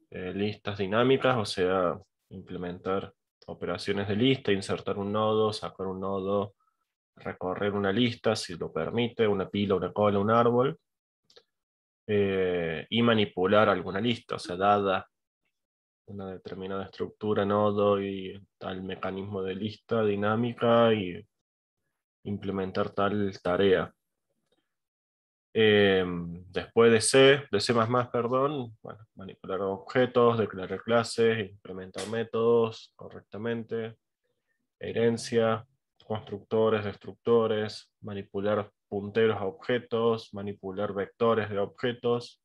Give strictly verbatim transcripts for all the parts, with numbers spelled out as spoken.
eh, listas dinámicas, o sea, implementar operaciones de lista, insertar un nodo, sacar un nodo, recorrer una lista, si lo permite, una pila, una cola, un árbol, eh, y manipular alguna lista, o sea, dada una determinada estructura, nodo y tal mecanismo de lista dinámica y implementar tal tarea. Eh, después de C, de C++, perdón, bueno, manipular objetos, declarar clases, implementar métodos correctamente, herencia, constructores, destructores, manipular punteros a objetos, manipular vectores de objetos.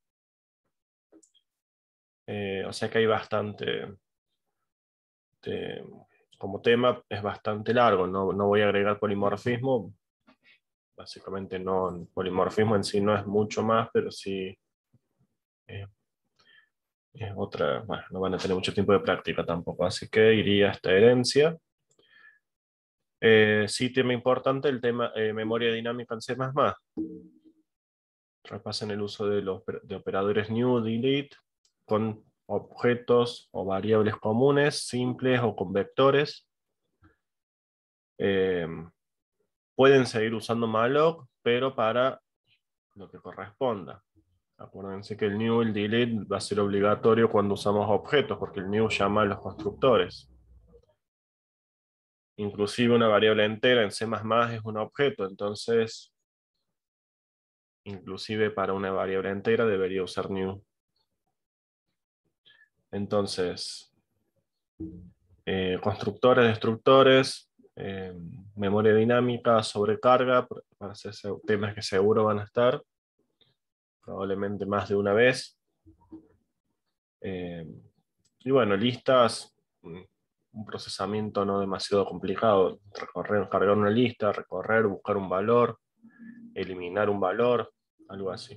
Eh, o sea que hay bastante, de, como tema es bastante largo, no, no voy a agregar polimorfismo, básicamente no, polimorfismo en sí no es mucho más, pero sí eh, es otra, bueno, no van a tener mucho tiempo de práctica tampoco, así que iría a esta herencia. Eh, sí, tema importante, el tema eh, memoria dinámica en C++. Repasen el uso de los de operadores new, delete, con objetos o variables comunes, simples o con vectores. Eh, pueden seguir usando malloc, pero para lo que corresponda. Acuérdense que el new y el delete va a ser obligatorio cuando usamos objetos, porque el new llama a los constructores. Inclusive una variable entera en C++ es un objeto, entonces inclusive para una variable entera debería usar new. Entonces, eh, constructores, destructores, eh, memoria dinámica, sobrecarga, para hacer temas que seguro van a estar, probablemente más de una vez. Eh, y bueno, listas, un procesamiento no demasiado complicado, recorrer, cargar una lista, recorrer, buscar un valor, eliminar un valor, algo así.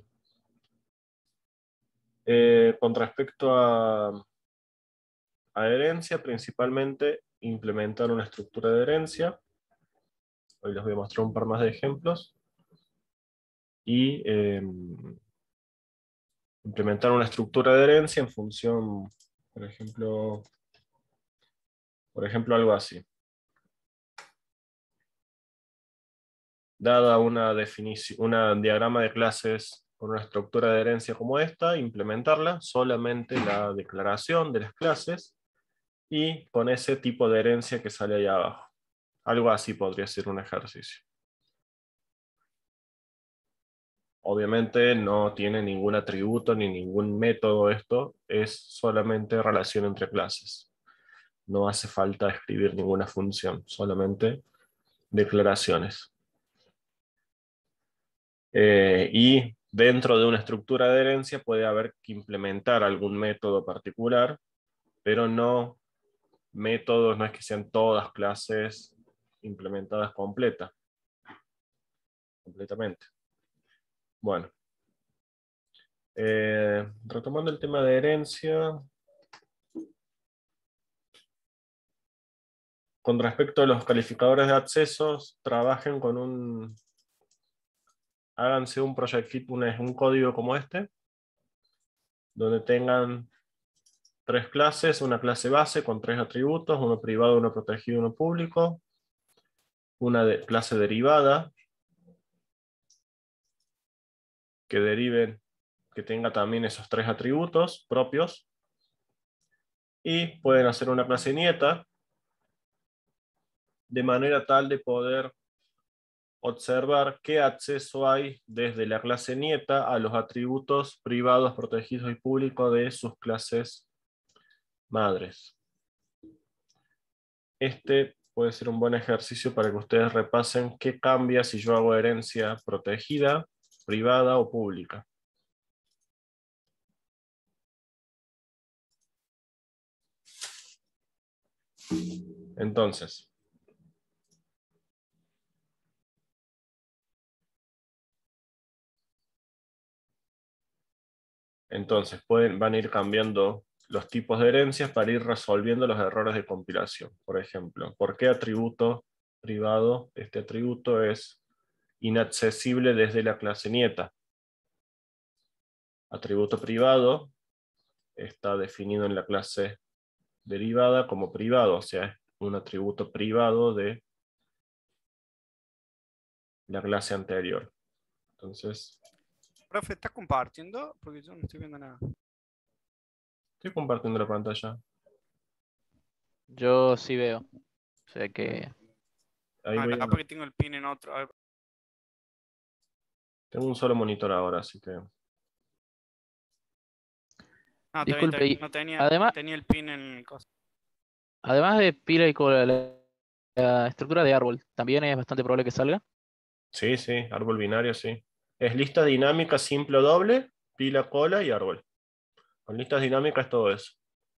Eh, con respecto a, a herencia, principalmente implementar una estructura de herencia. Hoy les voy a mostrar un par más de ejemplos. Y eh, implementar una estructura de herencia en función, por ejemplo, por ejemplo algo así. Dada una definición, una diagrama de clases con una estructura de herencia como esta, implementarla, solamente la declaración de las clases y con ese tipo de herencia que sale ahí abajo. Algo así podría ser un ejercicio. Obviamente no tiene ningún atributo ni ningún método esto, es solamente relación entre clases. No hace falta escribir ninguna función, solamente declaraciones. Eh, y dentro de una estructura de herencia puede haber que implementar algún método particular, pero no métodos, no es que sean todas clases implementadas completa, completamente. Bueno, eh, retomando el tema de herencia, con respecto a los calificadores de accesos, trabajen con un, háganse un project kit, un, un código como este, donde tengan tres clases, una clase base con tres atributos, uno privado, uno protegido, uno público, una de, clase derivada, que deriven, que tenga también esos tres atributos propios, y pueden hacer una clase nieta, de manera tal de poder observar qué acceso hay desde la clase nieta a los atributos privados, protegidos y públicos de sus clases madres. Este puede ser un buen ejercicio para que ustedes repasen qué cambia si yo hago herencia protegida, privada o pública. Entonces, entonces pueden, van a ir cambiando los tipos de herencias para ir resolviendo los errores de compilación. Por ejemplo, ¿por qué atributo privado? Este atributo es inaccesible desde la clase nieta. Atributo privado está definido en la clase derivada como privado, o sea, es un atributo privado de la clase anterior. Entonces, Profe, ¿está compartiendo? Porque yo no estoy viendo nada. estoy compartiendo la pantalla. Yo sí veo. O sea que. Ahí Ah, voy capaz a... que tengo el pin en otro. A ver. Tengo un solo monitor ahora, así que... No, está bien, está Disculpe, bien. y No tenía, además, tenía el pin en el coso. además de pila y cola, la, la estructura de árbol también es bastante probable que salga. Sí, sí, árbol binario, sí. Es lista dinámica simple o doble, pila, cola y árbol. Con listas dinámicas todo eso.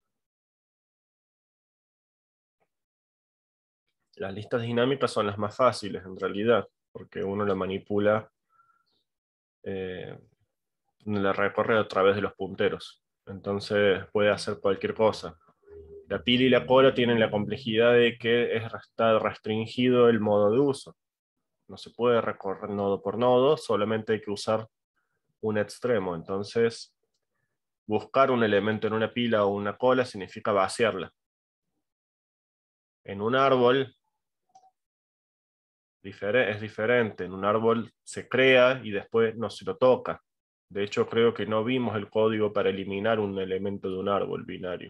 Las listas dinámicas son las más fáciles en realidad, porque uno la manipula, eh, la recorre a través de los punteros. Entonces puede hacer cualquier cosa. La pila y la cola tienen la complejidad de que es, está restringido el modo de uso. No se puede recorrer nodo por nodo, solamente hay que usar un extremo. Entonces, buscar un elemento en una pila o una cola significa vaciarla. En un árbol es diferente. En un árbol se crea y después no se lo toca. De hecho, creo que no vimos el código para eliminar un elemento de un árbol binario.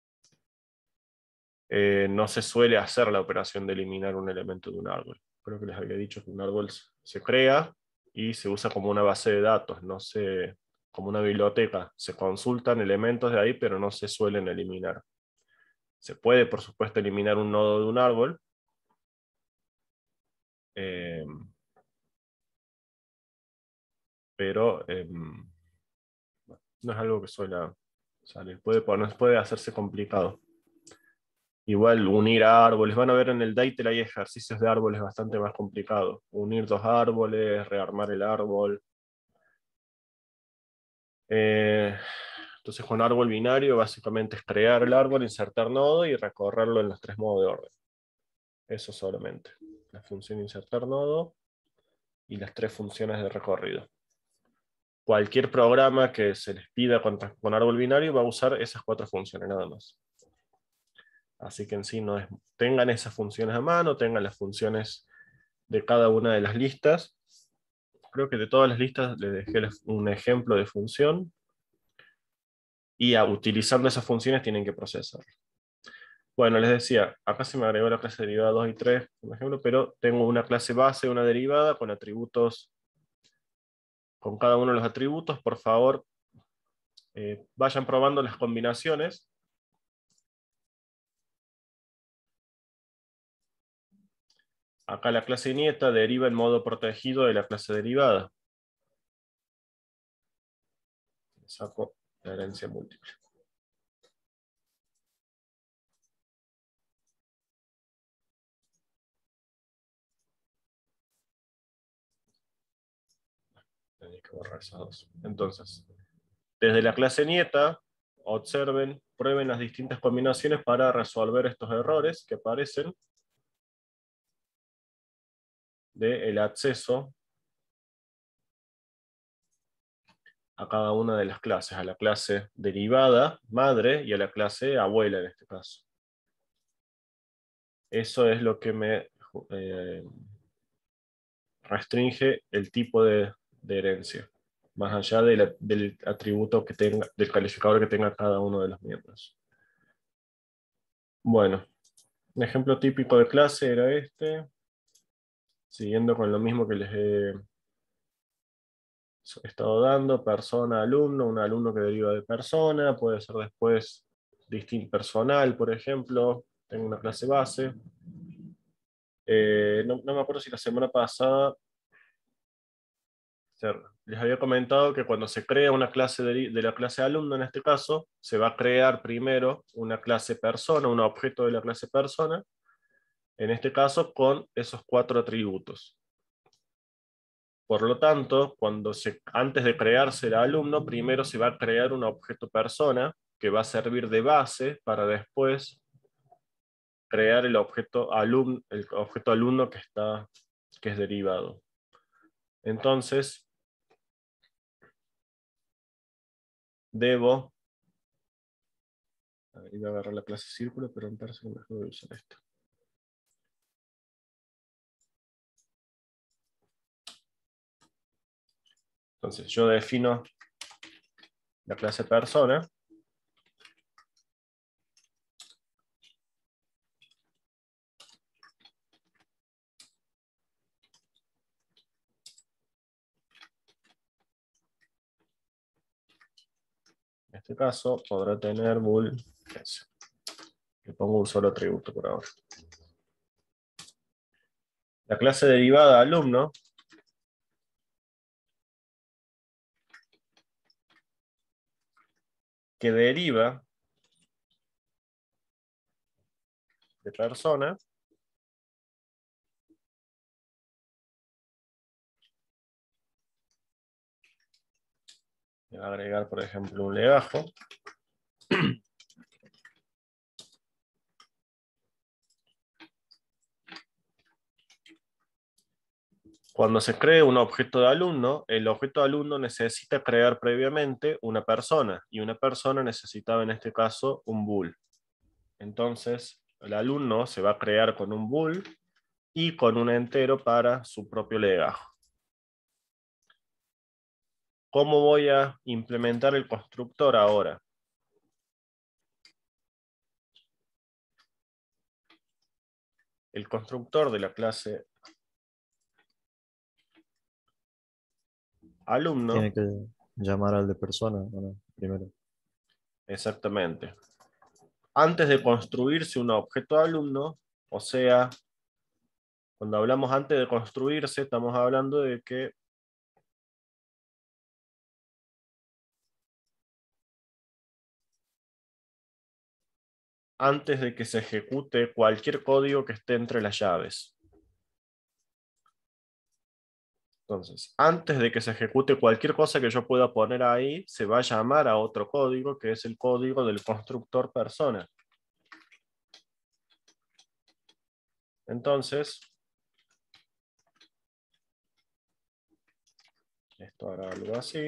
Eh, no se suele hacer la operación de eliminar un elemento de un árbol. Creo que les había dicho que un árbol se crea y se usa como una base de datos, no se, como una biblioteca. Se consultan elementos de ahí, pero no se suelen eliminar. Se puede, por supuesto, eliminar un nodo de un árbol. Eh, pero eh, no es algo que suele salir. Puede, puede hacerse complicado. Igual unir árboles, van a ver en el Deitel hay ejercicios de árboles bastante más complicados. Unir dos árboles, rearmar el árbol. Eh, entonces con árbol binario básicamente es crear el árbol, insertar nodo y recorrerlo en los tres modos de orden. Eso solamente. La función insertar nodo y las tres funciones de recorrido. Cualquier programa que se les pida con, con árbol binario va a usar esas cuatro funciones nada más. Así que en sí no es, tengan esas funciones a mano, tengan las funciones de cada una de las listas. Creo que de todas las listas les dejé un ejemplo de función. Y a, utilizando esas funciones tienen que procesar. Bueno, les decía, acá se me agregó la clase derivada dos y tres, por ejemplo, pero tengo una clase base, una derivada, con atributos, con cada uno de los atributos. Por favor, eh, vayan probando las combinaciones. Acá la clase nieta deriva en modo protegido de la clase derivada. Saco la herencia múltiple. Tenéis que borrar esas dos. Entonces, desde la clase nieta, observen, prueben las distintas combinaciones para resolver estos errores que aparecen del acceso a cada una de las clases, a la clase derivada, madre, y a la clase abuela en este caso. Eso es lo que me eh, restringe el tipo de, de herencia, más allá de la, del atributo que tenga, del calificador que tenga cada uno de los miembros. Bueno, un ejemplo típico de clase era este, siguiendo con lo mismo que les he estado dando, persona, alumno, un alumno que deriva de persona, puede ser después distinto personal, por ejemplo, tengo una clase base. Eh, no, no me acuerdo si la semana pasada les había comentado que cuando se crea una clase de, de la clase alumno, en este caso, se va a crear primero una clase persona, un objeto de la clase persona, en este caso con esos cuatro atributos. Por lo tanto, cuando se, antes de crearse el alumno, primero se va a crear un objeto persona que va a servir de base para después crear el objeto alumno, el objeto alumno que, está, que es derivado. Entonces, debo A ver, iba a agarrar la clase círculo, pero me parece que mejor voy a usar esto. Entonces yo defino la clase persona. En este caso podrá tener bool S. Le pongo un solo atributo por ahora. La clase derivada alumno que deriva de persona le va a agregar, por ejemplo, un legajo. Cuando se cree un objeto de alumno, el objeto de alumno necesita crear previamente una persona, y una persona necesitaba en este caso un bool. Entonces, el alumno se va a crear con un bool y con un entero para su propio legajo. ¿Cómo voy a implementar el constructor ahora? El constructor de la clase alumno. Tiene que llamar al de persona, bueno, primero. Exactamente. Antes de construirse un objeto de alumno, o sea, cuando hablamos antes de construirse, estamos hablando de que antes de que se ejecute cualquier código que esté entre las llaves. Entonces, antes de que se ejecute cualquier cosa que yo pueda poner ahí, se va a llamar a otro código, que es el código del constructor persona. Entonces, esto hará algo así.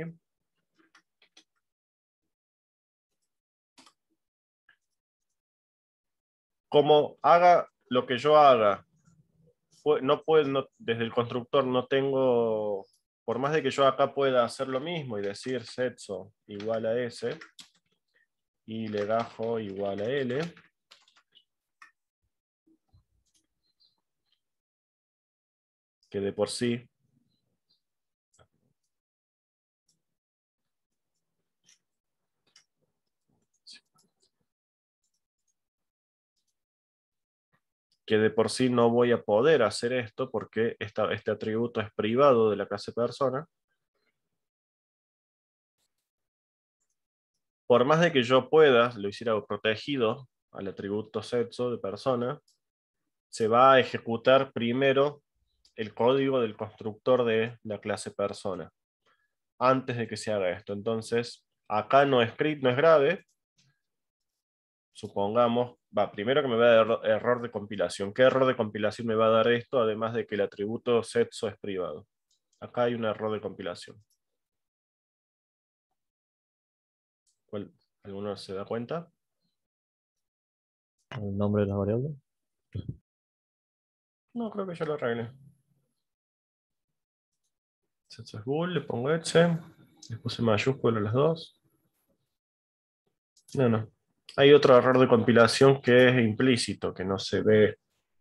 Como haga lo que yo haga, no puedo, no, desde el constructor no tengo, por más de que yo acá pueda hacer lo mismo y decir sexo igual a S y legajo igual a L, que de por sí que de por sí no voy a poder hacer esto porque esta, este atributo es privado de la clase persona. Por más de que yo pueda, lo hiciera protegido al atributo sexo de persona, se va a ejecutar primero el código del constructor de la clase persona, antes de que se haga esto. Entonces, acá no es, no es grave. Supongamos, va, primero que me va a dar error de compilación. ¿Qué error de compilación me va a dar esto? Además de que el atributo sexo es privado. Acá hay un error de compilación. ¿Cuál? ¿Alguno se da cuenta? ¿El nombre de las variables? No, creo que ya lo arreglé. Sexo es bool, le pongo exe. Le puse mayúscula a las dos. No, no. Hay otro error de compilación que es implícito, que no se ve.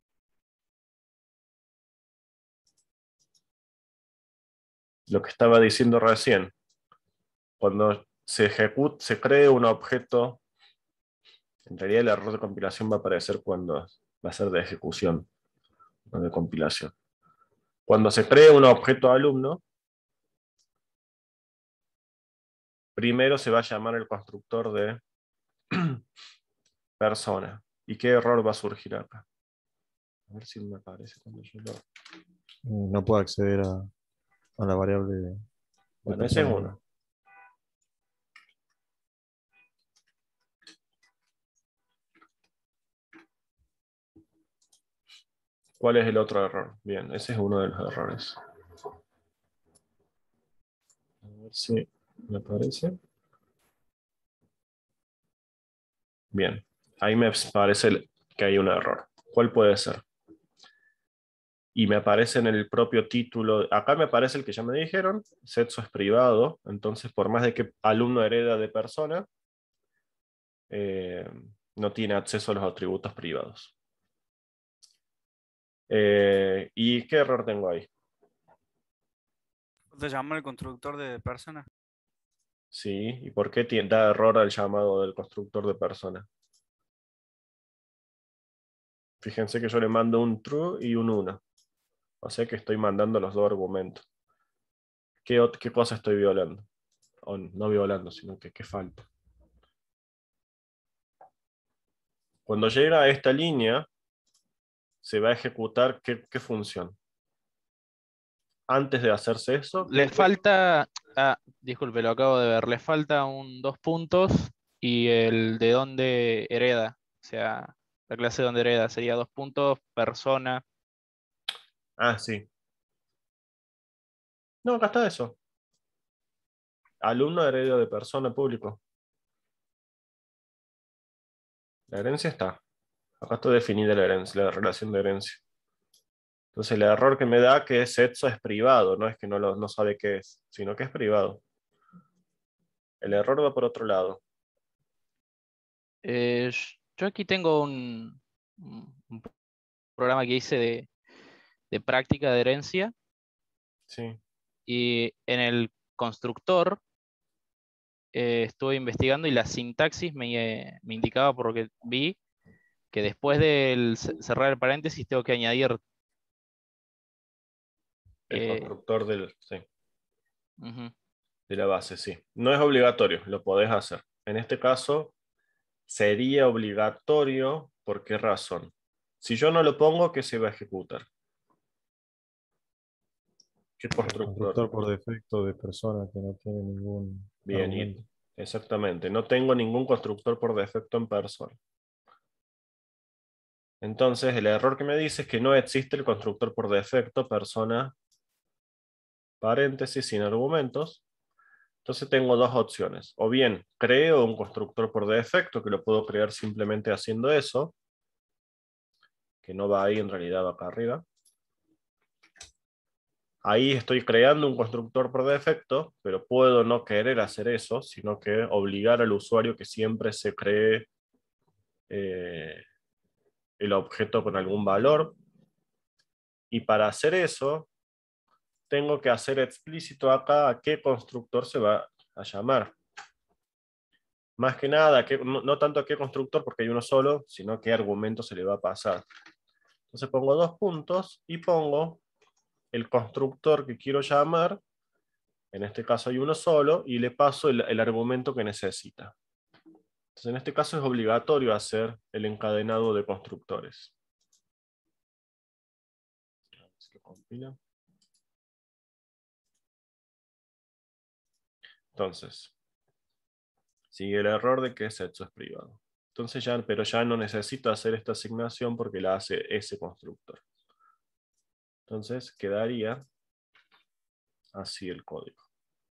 Lo que estaba diciendo recién. Cuando se ejecuta, se cree un objeto, en realidad el error de compilación va a aparecer cuando va a ser de ejecución, no de compilación. Cuando se cree un objeto alumno, primero se va a llamar el constructor de persona. ¿Y qué error va a surgir acá? A ver si me aparece cuando yo lo... No puedo acceder a, a la variable de, de Bueno, ese es persona. uno. ¿Cuál es el otro error? Bien, ese es uno de los errores. A ver si me aparece. Bien, ahí me parece que hay un error. ¿Cuál puede ser? Y me aparece en el propio título, acá me aparece el que ya me dijeron, sexo es privado, entonces por más de que alumno hereda de persona, eh, no tiene acceso a los atributos privados. Eh, ¿Y qué error tengo ahí? Te llama el constructor de persona. Sí, ¿y por qué tiene- da error al llamado del constructor de persona? Fíjense que yo le mando un true y un uno. O sea que estoy mandando los dos argumentos. ¿Qué, ot- qué cosa estoy violando? O no violando, sino que qué falta. Cuando llega a esta línea, se va a ejecutar qué, qué función. Antes de hacerse eso, Le ¿qué- falta, ah, disculpe, lo acabo de ver, le falta un dos puntos y el de dónde hereda, o sea, la clase de dónde hereda sería dos puntos, persona. Ah, sí. No, acá está eso. Alumno heredo de persona público. La herencia está. Acá está definida la herencia, la relación de herencia. Entonces el error que me da que sexo es privado, no es que no, lo, no sabe qué es, sino que es privado. El error va por otro lado. Eh, yo aquí tengo un, un- un programa que hice de, de práctica de herencia Sí. y en el constructor eh, estuve investigando y la sintaxis me, eh, me indicaba por lo que vi que después del ce- cerrar el paréntesis tengo que añadir. El eh, constructor del, sí, ujú. de la base, sí. No es obligatorio, lo podés hacer. En este caso, sería obligatorio, ¿por qué razón? Si yo no lo pongo, ¿qué se va a ejecutar? ¿Qué El constructor? constructor por defecto de persona que no tiene ningún Bien, y argumento. exactamente. No tengo ningún constructor por defecto en persona. Entonces, el error que me dice es que no existe el constructor por defecto, persona, paréntesis, sin argumentos. Entonces tengo dos opciones. O bien creo un constructor por defecto, que lo puedo crear simplemente haciendo eso, que no va ahí, en realidad va acá arriba. Ahí estoy creando un constructor por defecto, pero puedo no querer hacer eso, sino que obligar al usuario que siempre se cree eh, el objeto con algún valor. Y para hacer eso, tengo que hacer explícito acá a qué constructor se va a llamar. Más que nada, que, no, no tanto a qué constructor, porque hay uno solo, sino qué argumento se le va a pasar. Entonces pongo dos puntos y pongo el constructor que quiero llamar, en este caso hay uno solo, y le paso el, el argumento que necesita. Entonces en este caso es obligatorio hacer el encadenado de constructores. A ver si lo compila. Entonces, sigue el error de que sexo es privado. Entonces ya, pero ya no necesito hacer esta asignación porque la hace ese constructor. Entonces quedaría así el código.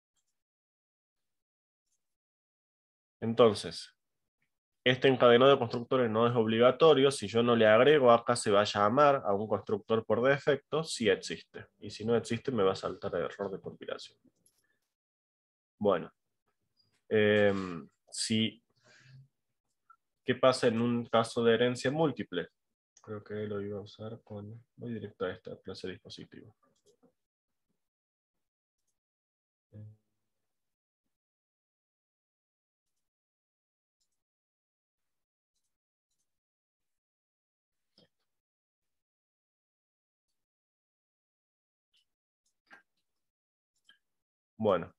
Entonces, este encadenado de constructores no es obligatorio. Si yo no le agrego, acá se va a llamar a un constructor por defecto si existe. Y si no existe, me va a saltar el error de compilación. Bueno, eh, si, ¿qué pasa en un caso de herencia múltiple? Creo que lo iba a usar con... Voy directo a esta clase de dispositivo. Bueno.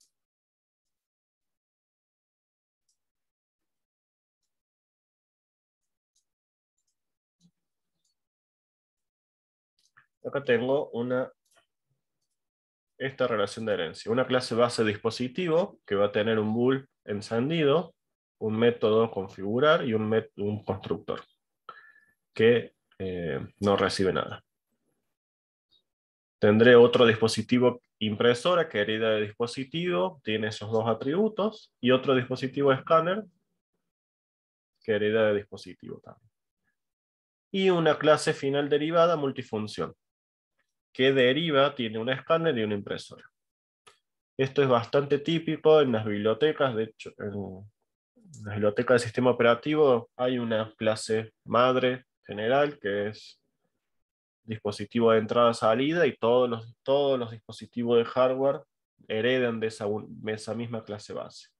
Acá tengo una, esta relación de herencia. Una clase base dispositivo que va a tener un bool encendido, un método configurar y un, met, un constructor que eh, no recibe nada. Tendré otro dispositivo impresora que hereda de dispositivo, tiene esos dos atributos, y otro dispositivo escáner que hereda de dispositivo también. Y una clase final derivada multifunción, que deriva, tiene un escáner y una impresora. Esto es bastante típico en las bibliotecas. De hecho, en las bibliotecas del sistema operativo hay una clase madre general que es dispositivo de entrada-salida, y todos los, todos los dispositivos de hardware heredan de esa, de esa misma clase base,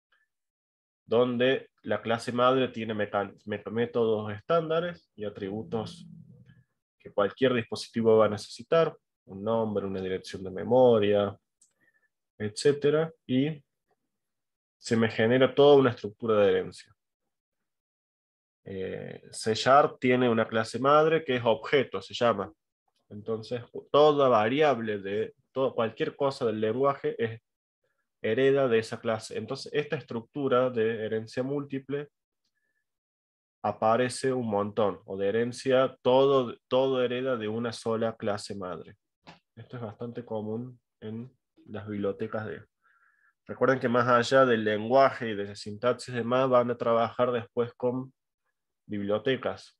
donde la clase madre tiene métodos estándares y atributos que cualquier dispositivo va a necesitar, un nombre, una dirección de memoria, etcétera, y se me genera toda una estructura de herencia. Eh, C Sharp tiene una clase madre que es objeto, se llama. Entonces, toda variable de todo, cualquier cosa del lenguaje es hereda de esa clase. Entonces, esta estructura de herencia múltiple aparece un montón, o de herencia, todo, todo hereda de una sola clase madre. Esto es bastante común en las bibliotecas de... Recuerden que más allá del lenguaje y de la sintaxis y demás, van a trabajar después con bibliotecas.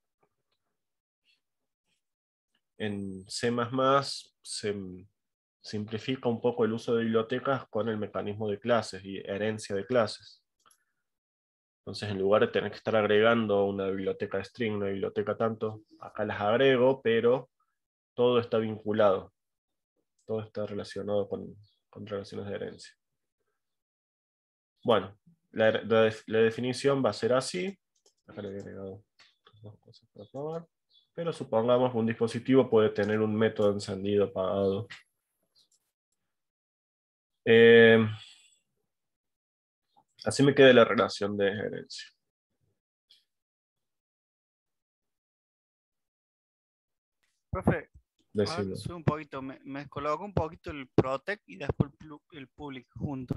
En C más más se simplifica un poco el uso de bibliotecas con el mecanismo de clases y herencia de clases. Entonces, en lugar de tener que estar agregando una biblioteca de string, una biblioteca tanto, acá las agrego, pero todo está vinculado. Todo está relacionado con, con relaciones de herencia. Bueno, la, la, la definición va a ser así. Acá le he agregado dos cosas para probar. Pero supongamos que un dispositivo puede tener un método encendido, apagado. Eh, así me queda la relación de herencia. Profe, a ver, Decime. sube un poquito, me, me descoloco un poquito el protect y después el, plu- el public junto.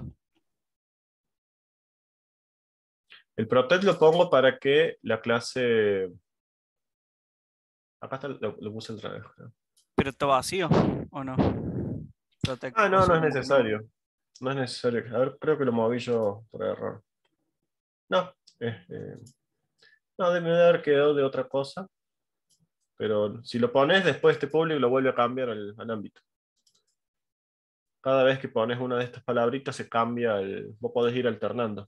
El protect lo pongo para que la clase... Acá está, lo, lo puse otra vez. ¿No? ¿Pero está vacío o no? Protect, Ah, o no, no sea, es como que no. necesario. No es necesario. A ver, creo que lo moví yo por error. No, este, no, debe de haber quedado de otra cosa. Pero si lo pones después este public lo vuelve a cambiar al, al ámbito. Cada vez que pones una de estas palabritas se cambia el... Vos podés ir alternando.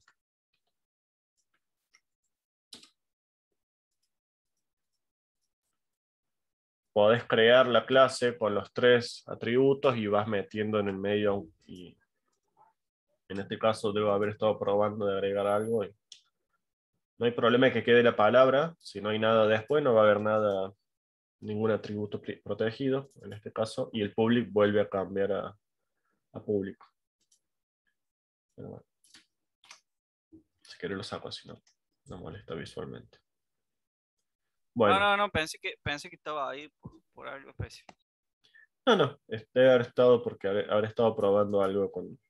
Podés crear la clase con los tres atributos y vas metiendo en el medio. Y en este caso debo haber estado probando de agregar algo. Y no hay problema que quede la palabra. Si no hay nada después, no va a haber nada, ningún atributo protegido en este caso. Y el public vuelve a cambiar a, a público. Pero bueno. Si querés lo saco, si no, no molesta visualmente. Bueno, No, no, no, pensé que, pensé que estaba ahí por, por algo específico. no, no, debe haber estado porque habré, habré estado probando algo con,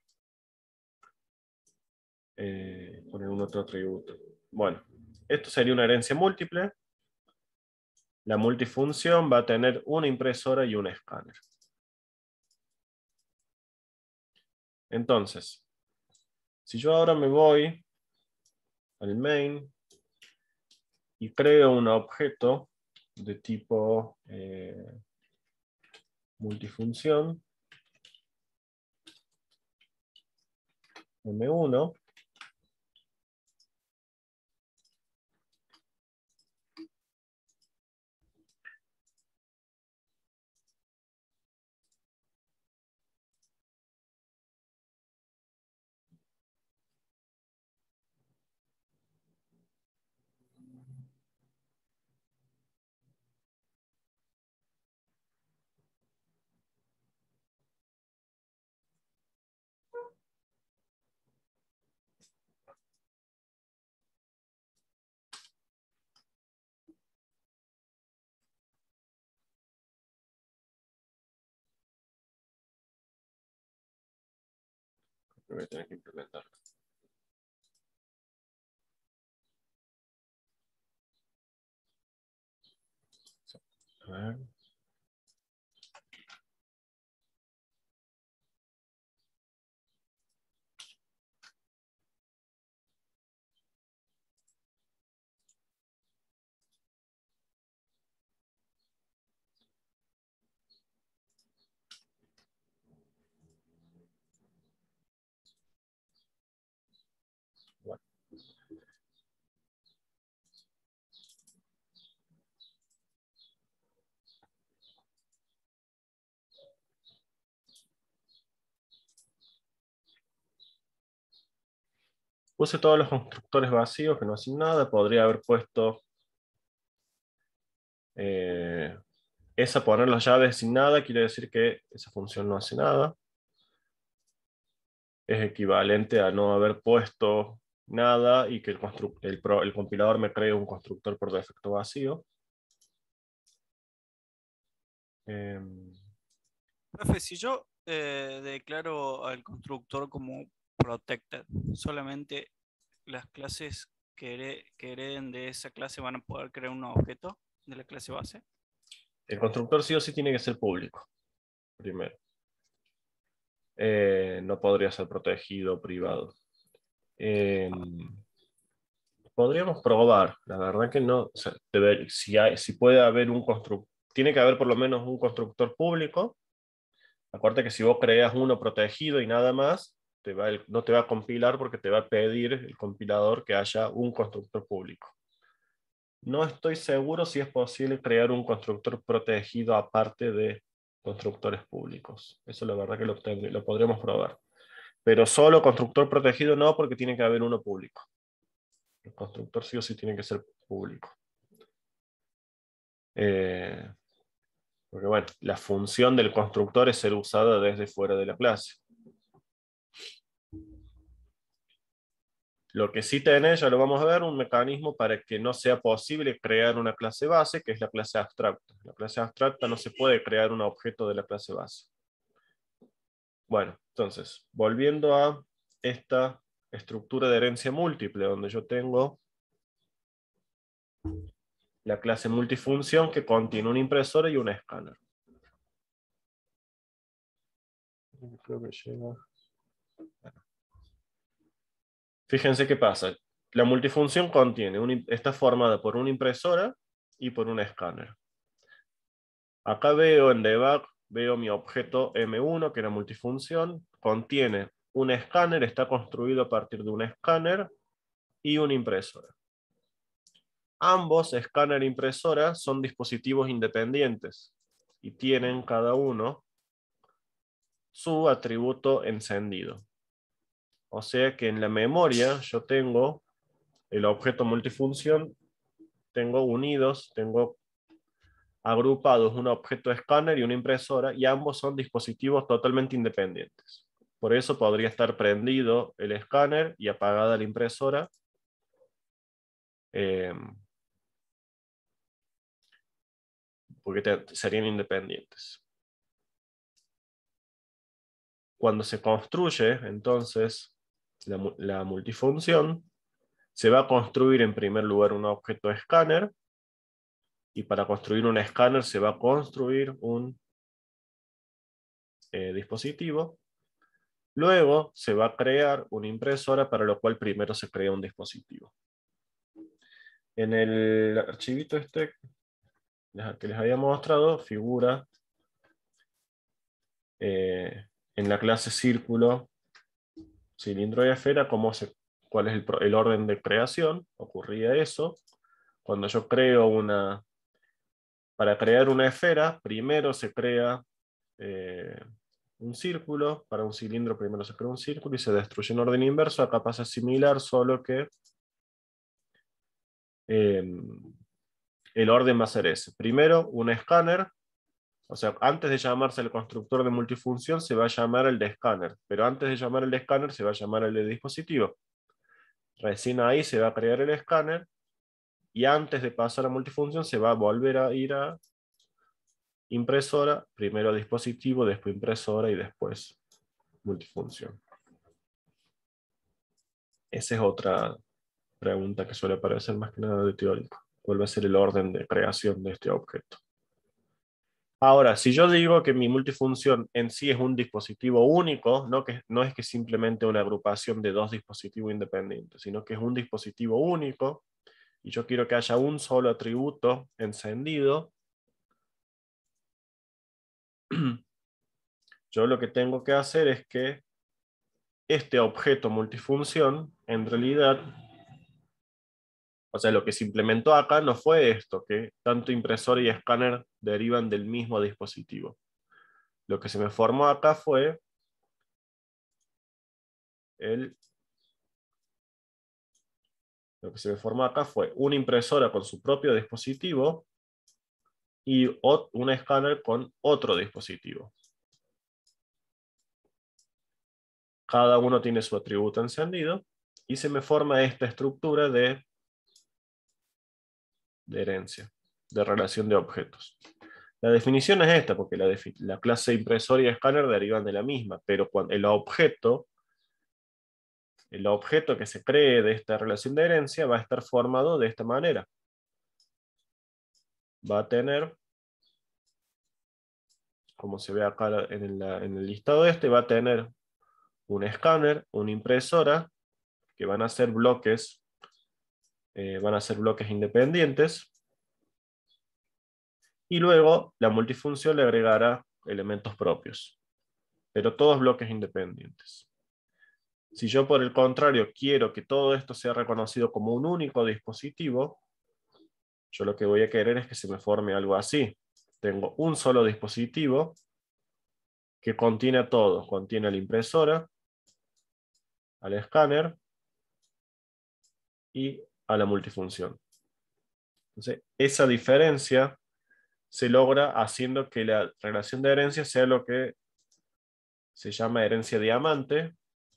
eh, con algún otro atributo. Bueno, esto sería una herencia múltiple. La multifunción va a tener una impresora y un escáner. Entonces, si yo ahora me voy al main y creo un objeto de tipo eh, multifunción eme uno, que voy a tener que implementar. A ver. Puse todos los constructores vacíos que no hacen nada. Podría haber puesto eh, esa, poner las llaves sin nada, quiere decir que esa función no hace nada. Es equivalente a no haber puesto nada y que el, el, pro el compilador me cree un constructor por defecto vacío. Eh, Profe, si yo eh, declaro al constructor como protected, solamente las clases que, here- que hereden de esa clase van a poder crear un objeto de la clase base. el constructor sí o sí tiene que ser público, primero. Eh, no podría ser protegido o privado. Eh, podríamos probar, la verdad que no. O sea, debe, si, hay, si puede haber un constructor, tiene que haber por lo menos un constructor público. Acuérdate que si vos creas uno protegido y nada más, te va el, no te va a compilar porque te va a pedir el compilador que haya un constructor público. No estoy seguro si es posible crear un constructor protegido aparte de constructores públicos. Eso la verdad que lo, lo podremos probar. Pero solo constructor protegido no, porque tiene que haber uno público. El constructor sí o sí tiene que ser público. Eh, porque bueno, la función del constructor es ser usada desde fuera de la clase. Lo que sí tenés, ya lo vamos a ver, un mecanismo para que no sea posible crear una clase base, que es la clase abstracta. La clase abstracta no se puede crear un objeto de la clase base. Bueno, entonces, volviendo a esta estructura de herencia múltiple, donde yo tengo la clase multifunción que contiene una impresora y un escáner. Creo que llega. Fíjense qué pasa. La multifunción contiene un, está formada por una impresora y por un escáner. Acá veo en debug, veo mi objeto M uno, que era multifunción, contiene un escáner, está construido a partir de un escáner y una impresora. Ambos, escáner e impresora, son dispositivos independientes y tienen cada uno su atributo encendido. O sea que en la memoria yo tengo el objeto multifunción, tengo unidos, tengo agrupados un objeto escáner y una impresora, y ambos son dispositivos totalmente independientes. Por eso podría estar prendido el escáner y apagada la impresora. Eh, porque te, serían independientes. Cuando se construye, entonces, la, la multifunción, se va a construir en primer lugar un objeto escáner, y para construir un escáner se va a construir un eh, dispositivo. Luego se va a crear una impresora, para lo cual primero se crea un dispositivo. En el archivito este que les había mostrado, figura eh, en la clase círculo, cilindro y esfera, cómo se, cuál es el, el orden de creación. Ocurría eso. Cuando yo creo una... Para crear una esfera, primero se crea eh, un círculo. Para un cilindro primero se crea un círculo y se destruye en orden inverso. Acá pasa similar, solo que eh, el orden va a ser ese. Primero, un escáner. O sea, antes de llamarse el constructor de multifunción, se va a llamar el de escáner. Pero antes de llamar el de escáner, se va a llamar el de dispositivo. Recién ahí se va a crear el escáner. Y antes de pasar a multifunción, se va a volver a ir a impresora, primero dispositivo, después impresora y después multifunción. Esa es otra pregunta que suele aparecer más que nada de teórico. ¿Cuál va a ser el orden de creación de este objeto? Ahora, si yo digo que mi multifunción en sí es un dispositivo único, no, que, no es que simplemente una agrupación de dos dispositivos independientes, sino que es un dispositivo único, y yo quiero que haya un solo atributo encendido, yo lo que tengo que hacer es que este objeto multifunción, en realidad, o sea, lo que se implementó acá no fue esto, que tanto impresora y escáner derivan del mismo dispositivo. Lo que se me formó acá fue el Lo que se me formó acá fue una impresora con su propio dispositivo y un escáner con otro dispositivo. Cada uno tiene su atributo encendido y se me forma esta estructura de, de herencia, de relación de objetos. La definición es esta, porque la, la clase impresora y escáner derivan de la misma, pero cuando el objeto, el objeto que se cree de esta relación de herencia va a estar formado de esta manera. Va a tener, como se ve acá en, la, en el listado este, va a tener un escáner, una impresora, que van a ser bloques, eh, van a ser bloques independientes, y luego la multifunción le agregará elementos propios, pero todos bloques independientes. Si yo por el contrario quiero que todo esto sea reconocido como un único dispositivo, yo lo que voy a querer es que se me forme algo así. Tengo un solo dispositivo que contiene a todo, contiene a la impresora, al escáner y a la multifunción. Entonces, esa diferencia se logra haciendo que la relación de herencia sea lo que se llama herencia diamante,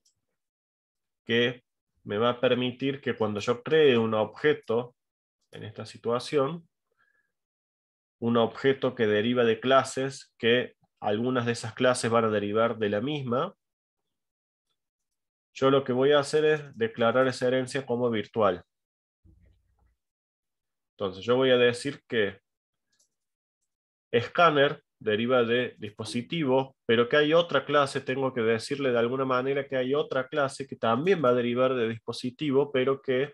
que me va a permitir que cuando yo cree un objeto en esta situación, un objeto que deriva de clases, que algunas de esas clases van a derivar de la misma, yo lo que voy a hacer es declarar esa herencia como virtual. Entonces yo voy a decir que escáner deriva de dispositivo, pero que hay otra clase, tengo que decirle de alguna manera que hay otra clase que también va a derivar de dispositivo, pero que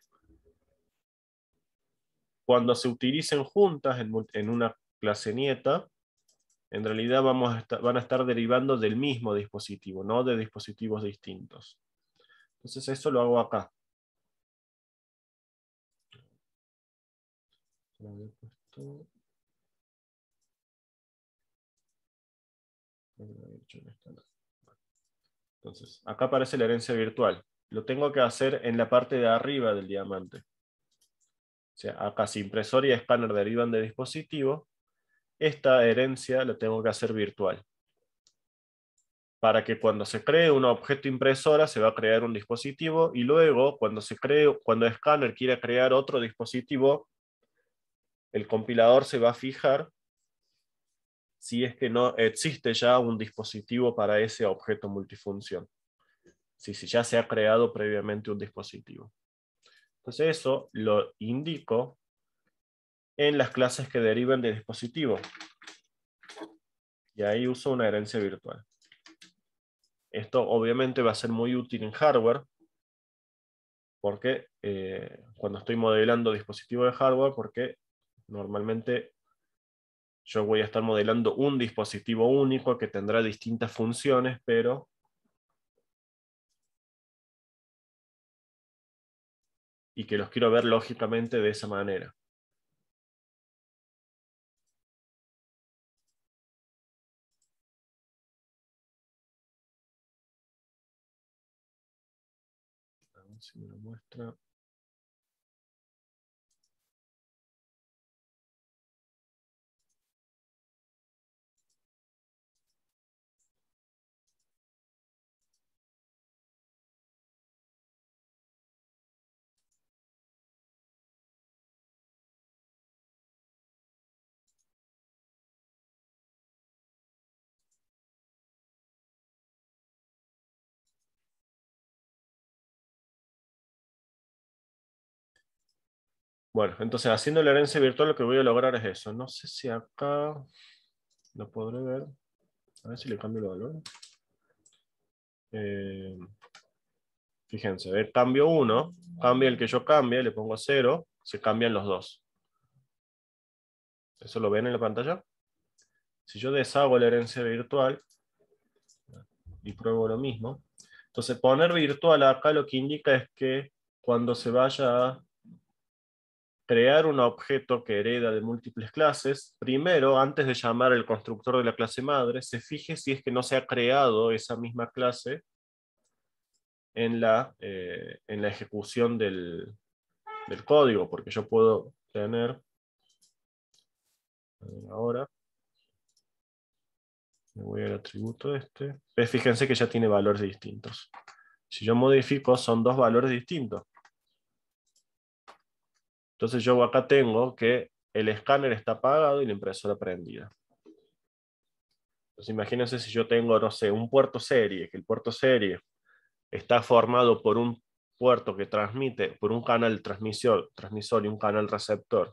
cuando se utilicen juntas en, en una clase nieta, en realidad vamos a estar, van a estar derivando del mismo dispositivo, no de dispositivos distintos. Entonces eso lo hago acá. Entonces, acá aparece la herencia virtual. Lo tengo que hacer en la parte de arriba del diamante. O sea, acá si impresora y escáner derivan de dispositivo, esta herencia la tengo que hacer virtual. Para que cuando se cree un objeto impresora se va a crear un dispositivo y luego cuando se cree, cuando escáner quiera crear otro dispositivo, el compilador se va a fijar si es que no existe ya un dispositivo para ese objeto multifunción. Si, si ya se ha creado previamente un dispositivo. Entonces eso lo indico en las clases que derivan de dispositivo. Y ahí uso una herencia virtual. Esto obviamente va a ser muy útil en hardware, porque eh, cuando estoy modelando dispositivos de hardware, porque normalmente yo voy a estar modelando un dispositivo único que tendrá distintas funciones, pero y que los quiero ver lógicamente de esa manera. A ver si me lo muestra. Bueno, entonces haciendo la herencia virtual lo que voy a lograr es eso. No sé si acá lo podré ver. A ver si le cambio los valores. Eh, fíjense, ver, cambio uno, cambia el que yo cambie, le pongo cero, se cambian los dos. ¿Eso lo ven en la pantalla? Si yo deshago la herencia virtual y pruebo lo mismo, entonces poner virtual acá lo que indica es que cuando se vaya a crear un objeto que hereda de múltiples clases, primero, antes de llamar al constructor de la clase madre, se fije si es que no se ha creado esa misma clase en la, eh, en la ejecución del, del código, porque yo puedo tener, ahora, me voy al atributo este, pues fíjense que ya tiene valores distintos. Si yo modifico, son dos valores distintos. Entonces yo acá tengo que el escáner está apagado y la impresora prendida. Entonces imagínense si yo tengo, no sé, un puerto serie, que el puerto serie está formado por un puerto que transmite, por un canal transmisor, transmisor y un canal receptor.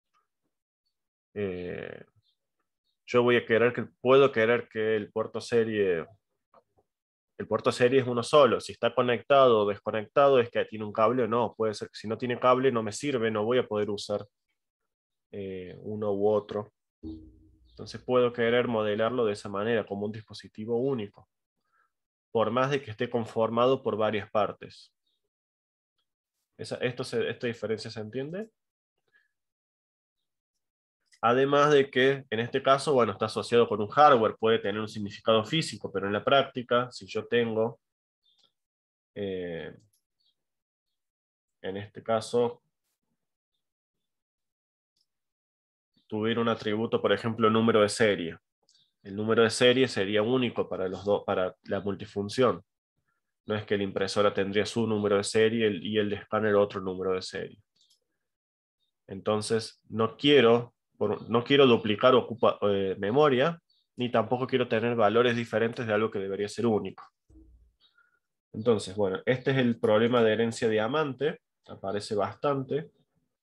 Eh, yo voy a querer que, puedo querer que el puerto serie, el puerto serie es uno solo. Si está conectado o desconectado es que tiene un cable o no. Puede ser que si no tiene cable no me sirve, no voy a poder usar eh, uno u otro. Entonces puedo querer modelarlo de esa manera, como un dispositivo único, por más de que esté conformado por varias partes. Esa, esto se, ¿Esta diferencia se entiende? Además de que, en este caso, bueno, está asociado con un hardware, puede tener un significado físico, pero en la práctica, si yo tengo, eh, en este caso, tuviera un atributo, por ejemplo, número de serie. El número de serie sería único para, los dos, para la multifunción. No es que la impresora tendría su número de serie y el de escáner otro número de serie. Entonces, no quiero, no quiero duplicar ocupa, eh, memoria, ni tampoco quiero tener valores diferentes de algo que debería ser único. Entonces, bueno, este es el problema de herencia diamante, aparece bastante.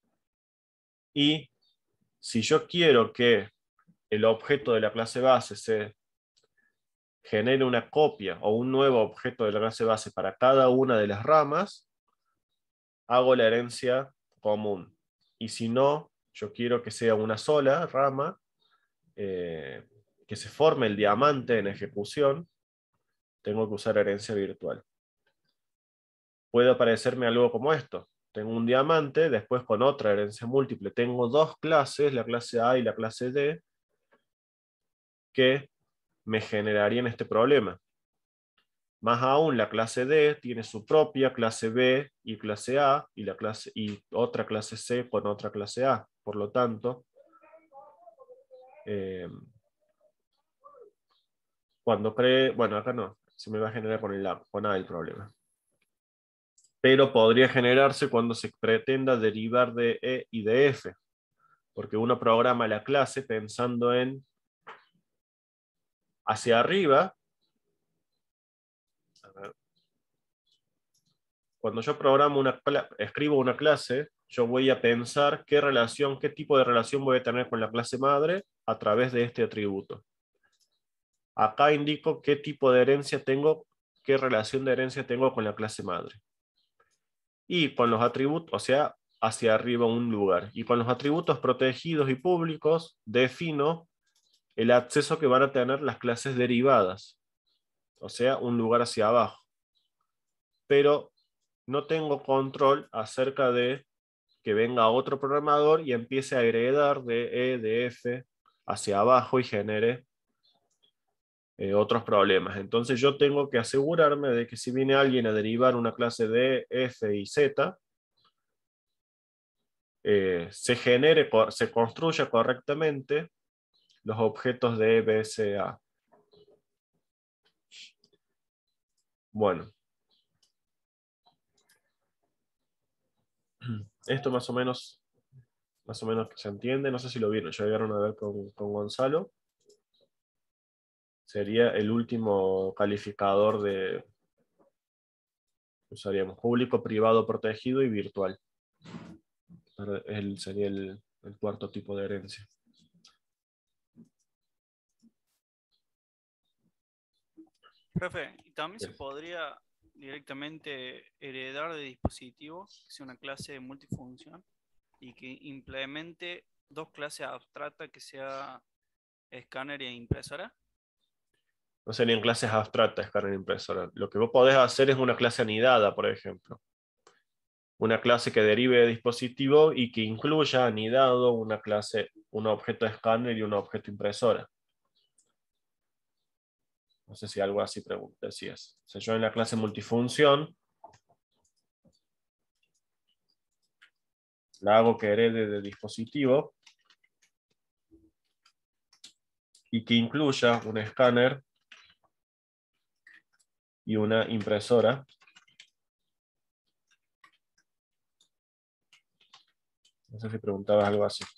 Y si yo quiero que el objeto de la clase base se genere una copia o un nuevo objeto de la clase base para cada una de las ramas, hago la herencia común. Y si no, yo quiero que sea una sola rama, eh, que se forme el diamante en ejecución, tengo que usar herencia virtual. Puede aparecerme algo como esto. Tengo un diamante, después con otra herencia múltiple tengo dos clases, la clase A y la clase D, que me generarían este problema. Más aún, la clase D tiene su propia clase B y clase A, y, la clase, y otra clase C con otra clase A. Por lo tanto, eh, cuando cree, bueno, acá no, se me va a generar con, el A, con A el problema. Pero podría generarse cuando se pretenda derivar de E y de F, porque uno programa la clase pensando en hacia arriba. A ver, cuando yo programo una, escribo una clase, yo voy a pensar qué relación, qué tipo de relación voy a tener con la clase madre a través de este atributo. Acá indico qué tipo de herencia tengo, qué relación de herencia tengo con la clase madre. Y con los atributos, o sea, hacia arriba un lugar. Y con los atributos protegidos y públicos, defino el acceso que van a tener las clases derivadas. O sea, un lugar hacia abajo. Pero no tengo control acerca de que venga otro programador y empiece a heredar de E, de F hacia abajo y genere eh, otros problemas. Entonces yo tengo que asegurarme de que si viene alguien a derivar una clase de F y Z, eh, se genere, se construya correctamente los objetos de E, B, C, A. Bueno. Esto más o menos, más o menos se entiende. No sé si lo vieron, llegaron a ver con, con Gonzalo. Sería el último calificador de, usaríamos público, privado, protegido y virtual. El, sería el, el cuarto tipo de herencia. Profe, ¿y también se podría directamente heredar de dispositivos, que sea una clase de multifunción, y que implemente dos clases abstractas, que sea escáner e impresora? No serían clases abstractas, escáner e impresora. Lo que vos podés hacer es una clase anidada, por ejemplo. Una clase que derive de dispositivo y que incluya anidado una clase, un objeto escáner y un objeto impresora. No sé si algo así decías. O sea, yo en la clase multifunción la hago que herede de dispositivo y que incluya un escáner y una impresora. No sé si preguntabas algo así.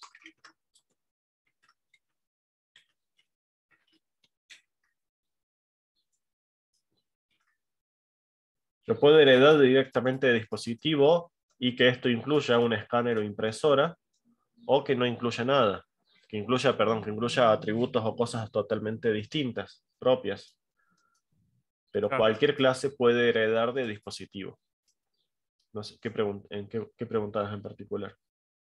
Yo puedo heredar directamente de dispositivo y que esto incluya un escáner o impresora, o que no incluya nada. Que incluya, perdón, que incluya atributos o cosas totalmente distintas, propias. Pero Claro. cualquier clase puede heredar de dispositivo. No sé, ¿qué, pregun en qué, qué preguntabas en particular?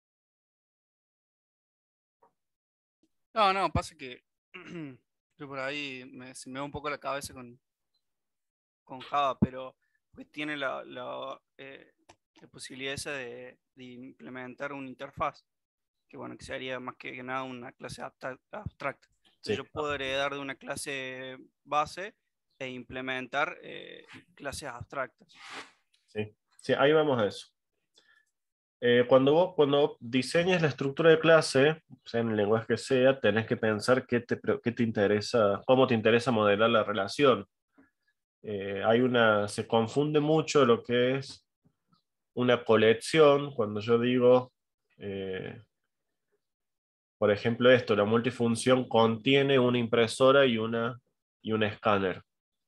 No, no, pasa que yo por ahí me, se me va un poco la cabeza con, con Java, pero pues tiene la, la, eh, la posibilidad esa de, de implementar una interfaz, que bueno, que sería más que nada una clase abstra- abstracta. Entonces Sí. yo puedo heredar de una clase base e implementar eh, clases abstractas. Sí. Sí, ahí vamos a eso. Eh, cuando vos cuando diseñes la estructura de clase, sea en el lenguaje que sea, tenés que pensar qué te, pre- qué te interesa, cómo te interesa modelar la relación. Eh, hay una, se confunde mucho lo que es una colección, cuando yo digo, eh, por ejemplo, esto, la multifunción contiene una impresora y, una, y un escáner.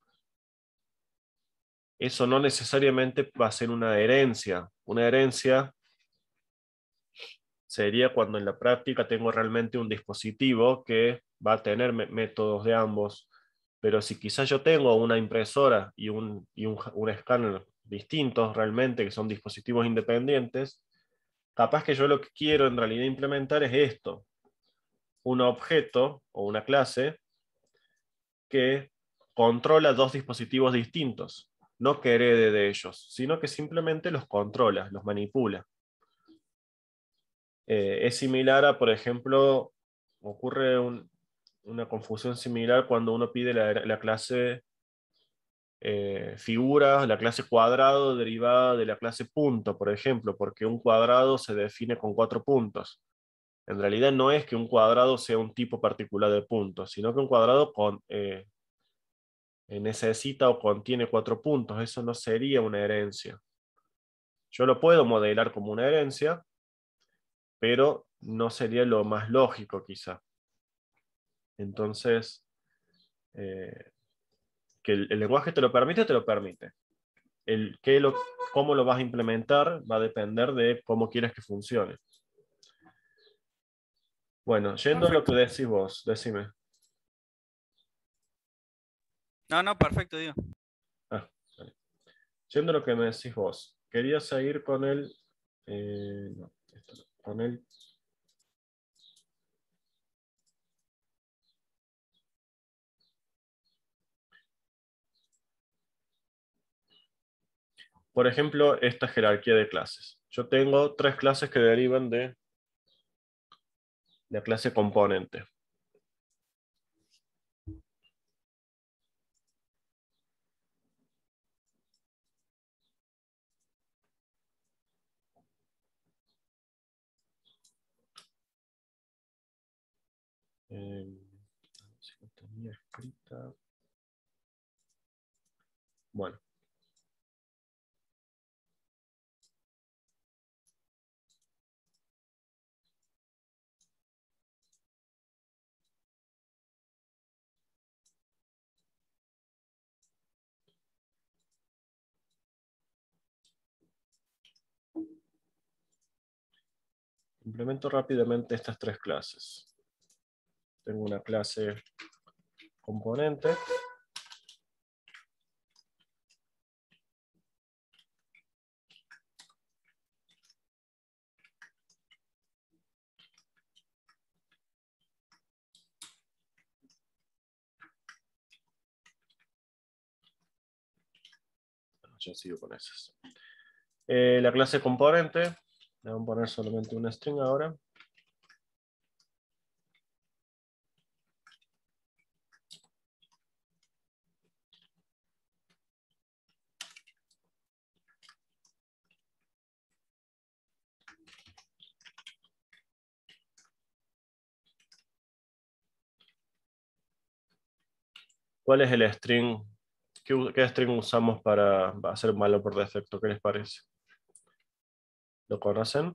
Eso no necesariamente va a ser una herencia. Una herencia sería cuando en la práctica tengo realmente un dispositivo que va a tener métodos de ambos. Pero si quizás yo tengo una impresora y un, y un, un escáner distintos realmente, que son dispositivos independientes, capaz que yo lo que quiero en realidad implementar es esto. Un objeto o una clase que controla dos dispositivos distintos. No que herede de ellos, sino que simplemente los controla, los manipula. Eh, es similar a, por ejemplo, ocurre un, una confusión similar cuando uno pide la, la clase eh, figura, la clase cuadrado derivada de la clase punto, por ejemplo, porque un cuadrado se define con cuatro puntos. En realidad no es que un cuadrado sea un tipo particular de puntos, sino que un cuadrado con, eh, necesita o contiene cuatro puntos. Eso no sería una herencia. Yo lo puedo modelar como una herencia, pero no sería lo más lógico quizá. Entonces, eh, que el, el lenguaje te lo permite, te lo permite. El, que lo, cómo lo vas a implementar va a depender de cómo quieres que funcione. Bueno, yendo a lo que Perfecto. decís vos, decime. No, no, perfecto, digo. Ah, vale. Yendo a lo que me decís vos, quería seguir con el, eh, no, esto no, con el por ejemplo, esta jerarquía de clases. Yo tengo tres clases que derivan de la clase componente. Eh, a ver si lo tenía escrita. Bueno. Implemento rápidamente estas tres clases. Tengo una clase componente. Bueno, ya sigo con esas. Eh, la clase componente, le voy a poner solamente una string ahora. ¿Cuál es el string? ¿Qué, u- qué string usamos para hacer malo por defecto? ¿Qué les parece? ¿Lo conocen?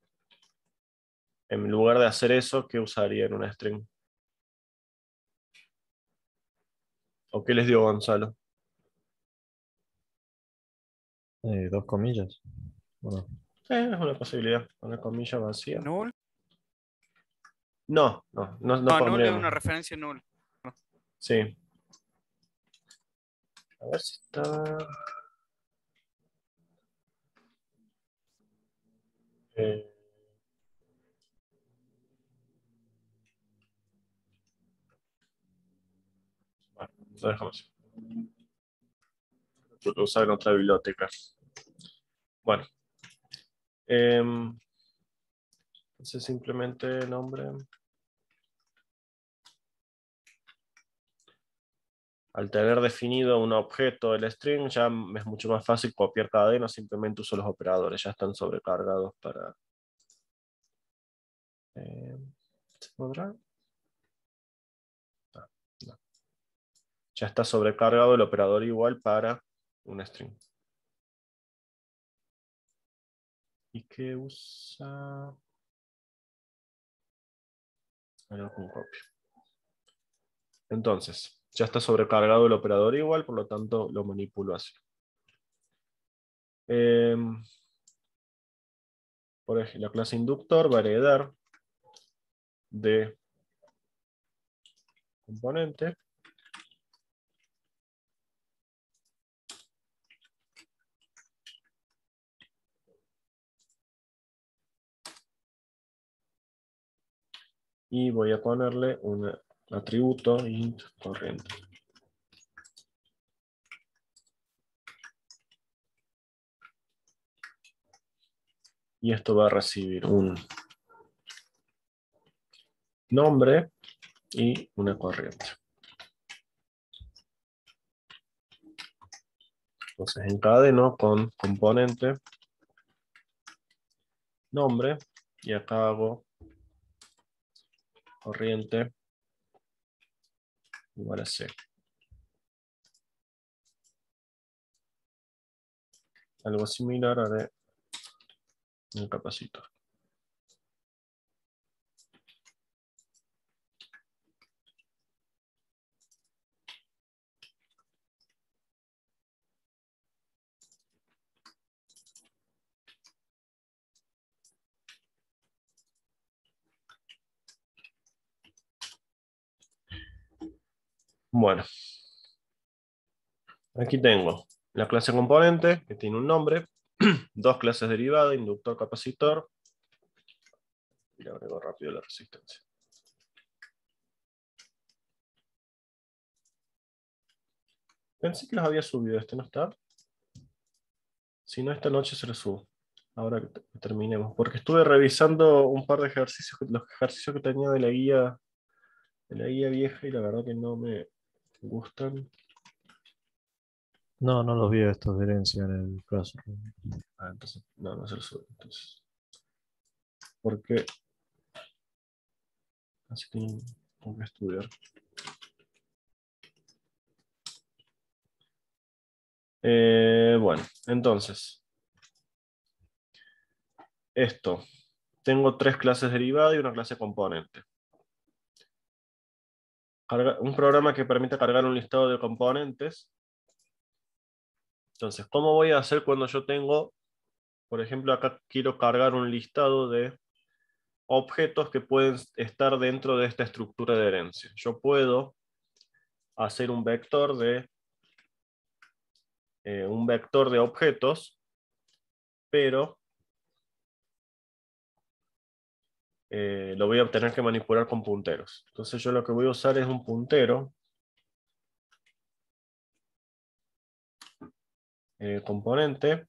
En lugar de hacer eso, ¿qué usarían un string? ¿O qué les dio Gonzalo? Eh, dos comillas. Bueno, Eh, es una posibilidad. Una comilla vacía. Null. No, no, no, no No, null es pondríamos. una referencia null. Sí. A ver si está. Eh, bueno, lo dejamos así. Lo usar en otra biblioteca. Bueno. em, entonces simplemente nombre. Al tener definido un objeto del string, ya es mucho más fácil copiar cadena, simplemente uso los operadores, ya están sobrecargados para... Eh, ¿se podrá? Ah, no. Ya está sobrecargado el operador igual para un string. ¿Y qué usa? Algo con copia. Entonces, ya está sobrecargado el operador igual, por lo tanto lo manipulo así. Eh, por ejemplo, la clase inductor va a heredar de componente y voy a ponerle un atributo int corriente. Y esto va a recibir un nombre y una corriente. Entonces encadeno con componente, nombre, y acá hago corriente igual a C. Algo similar haré en el capacitor. Bueno, aquí tengo la clase componente, que tiene un nombre, dos clases derivadas, inductor, capacitor, y le agrego rápido la resistencia. Pensé que los había subido, este no está. Si no, esta noche se los subo. Ahora que te- terminemos. Porque estuve revisando un par de ejercicios, los ejercicios que tenía de la guía, de la guía vieja, y la verdad que no me gustan. no, no los vi a estos de herencia en el Classroom. Ah, entonces, no, no se los subo. Entonces, porque así que tengo que estudiar. Eh, bueno, entonces, esto. Tengo tres clases derivadas y una clase componente. Carga- un programa que permite cargar un listado de componentes. Entonces, ¿cómo voy a hacer cuando yo tengo, por ejemplo, acá quiero cargar un listado de objetos que pueden estar dentro de esta estructura de herencia? Yo puedo hacer un vector de eh, un vector de objetos, pero eh, lo voy a tener que manipular con punteros. Entonces yo lo que voy a usar es un puntero eh, componente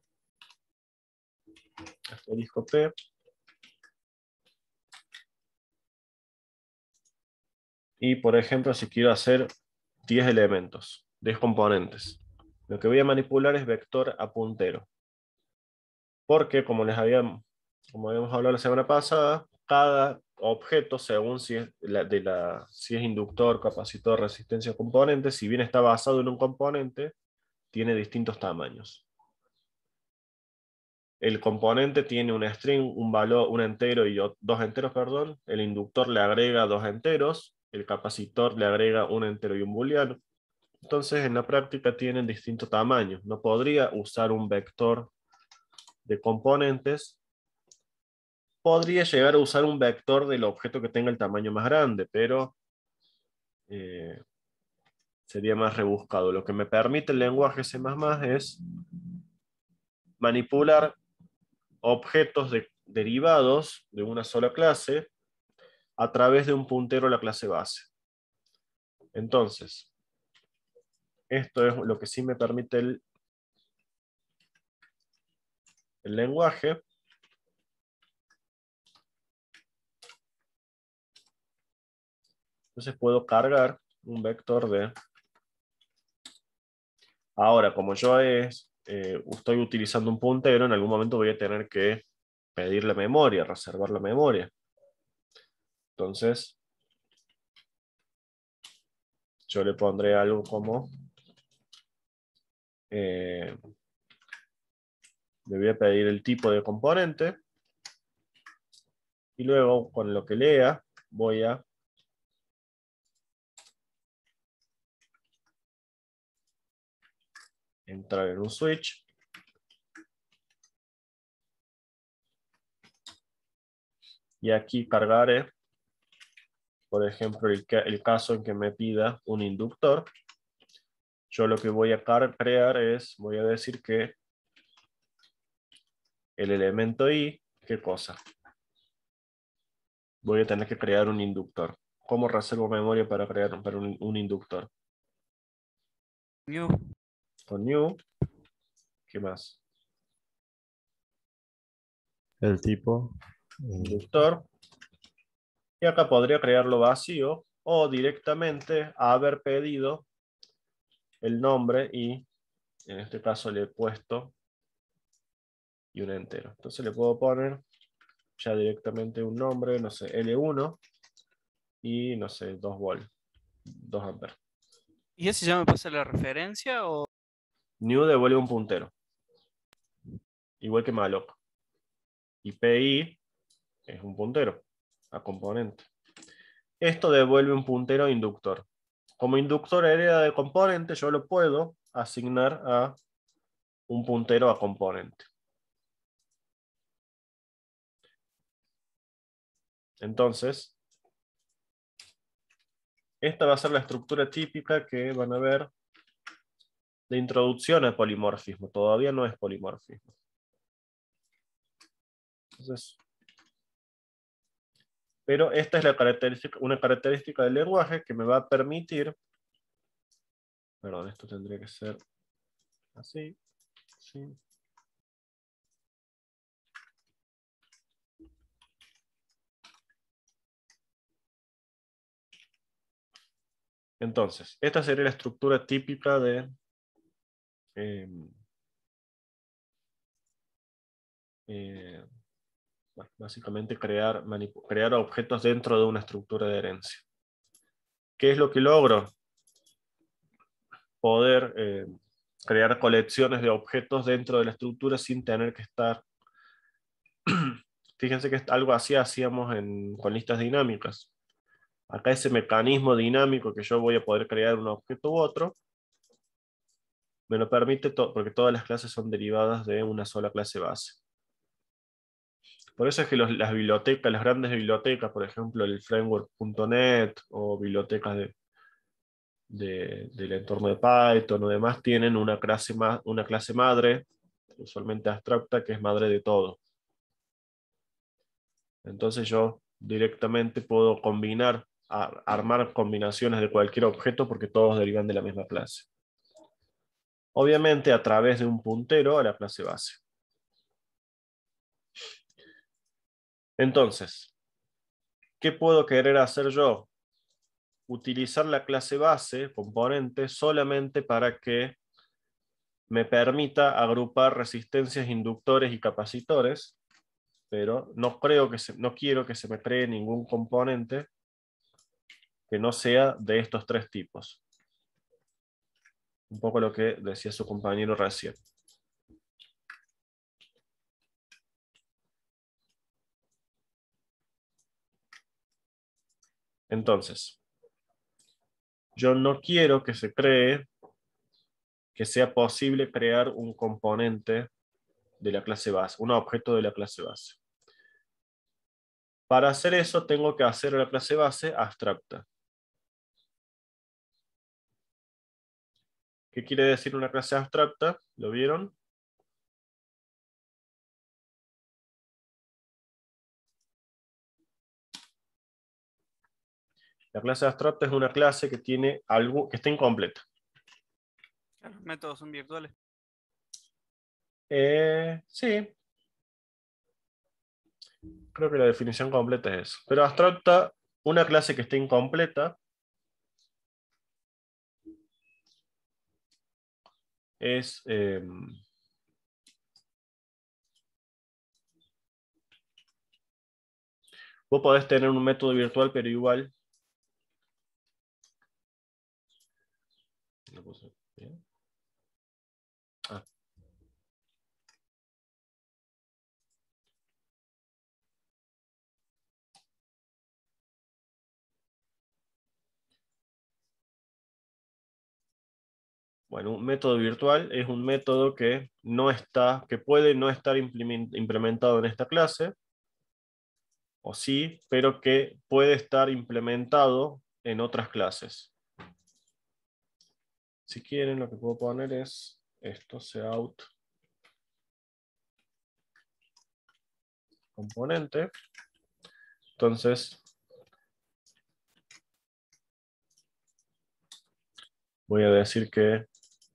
asterisco P y, por ejemplo, si quiero hacer diez elementos, diez componentes, lo que voy a manipular es vector a puntero. Porque, como les había, como habíamos hablado la semana pasada, cada objeto según si es, la, de la, si es inductor, capacitor, resistencia o componente. Si bien está basado en un componente, tiene distintos tamaños. El componente tiene un string, un valor, un entero y dos enteros, perdón. El inductor le agrega dos enteros. El capacitor le agrega un entero y un booleano. Entonces, en la práctica tienen distintos tamaños. No podría usar un vector de componentes. Podría llegar a usar un vector del objeto que tenga el tamaño más grande, pero eh, sería más rebuscado. Lo que me permite el lenguaje C más más es manipular objetos de, derivados de una sola clase a través de un puntero a la clase base. Entonces, esto es lo que sí me permite el, el lenguaje. Entonces puedo cargar un vector de... Ahora, como yo es, eh, estoy utilizando un puntero, en algún momento voy a tener que pedir la memoria, reservar la memoria. Entonces, yo le pondré algo como... Eh, le voy a pedir el tipo de componente. Y luego, con lo que lea, voy a... entrar en un switch. Y aquí cargaré, por ejemplo, el, el caso en que me pida un inductor. Yo lo que voy a crear es, voy a decir que el elemento I, ¿qué cosa? Voy a tener que crear un inductor. ¿Cómo reservo memoria para crear para un, un inductor? New. Con new. ¿Qué más? El tipo. Inductor. Y acá podría crearlo vacío o directamente haber pedido el nombre y en este caso le he puesto y un entero. Entonces le puedo poner ya directamente un nombre, no sé, L uno y no sé, dos volt, dos amperes. ¿Y ese ya me pasa la referencia o...? New devuelve un puntero. Igual que malloc. Y P I es un puntero a componente. Esto devuelve un puntero a inductor. Como inductor hereda de componente, yo lo puedo asignar a un puntero a componente. Entonces, esta va a ser la estructura típica que van a ver de introducción al polimorfismo. Todavía no es polimorfismo. Entonces, pero esta es la característica, una característica del lenguaje que me va a permitir, perdón, esto tendría que ser así, así. Entonces, esta sería la estructura típica de eh, eh, bueno, básicamente crear, crear objetos dentro de una estructura de herencia. ¿Qué es lo que logro? Poder eh, crear colecciones de objetos dentro de la estructura sin tener que estar... Fíjense que algo así hacíamos en, con listas dinámicas. Acá ese mecanismo dinámico que yo voy a poder crear un objeto u otro, me lo permite todo, porque todas las clases son derivadas de una sola clase base. Por eso es que los, las bibliotecas, las grandes bibliotecas, por ejemplo el framework punto net o bibliotecas de, de, del entorno de Python o demás, tienen una clase, ma, una clase madre, usualmente abstracta, que es madre de todo. Entonces yo directamente puedo combinar, a, armar combinaciones de cualquier objeto porque todos derivan de la misma clase. Obviamente a través de un puntero a la clase base. Entonces, ¿qué puedo querer hacer yo? Utilizar la clase base, componente, solamente para que me permita agrupar resistencias, inductores y capacitores. pero no creo que se, no quiero que se me cree ningún componente que no sea de estos tres tipos. Un poco lo que decía su compañero recién. Entonces, yo no quiero que se cree que sea posible crear un componente de la clase base, un objeto de la clase base. Para hacer eso tengo que hacer la clase base abstracta. ¿Qué quiere decir una clase abstracta? ¿Lo vieron? La clase abstracta es una clase que tiene algo que está incompleta. Los métodos son virtuales. Eh, sí. Creo que la definición completa es eso. Pero abstracta, una clase que esté incompleta, es... Eh, vos podés tener un método virtual, pero igual... ¿Lo puse bien? Ah. Bueno, un método virtual es un método que no está, que puede no estar implementado en esta clase, o sí, pero que puede estar implementado en otras clases. Si quieren, lo que puedo poner es esto, cout componente. Entonces, voy a decir que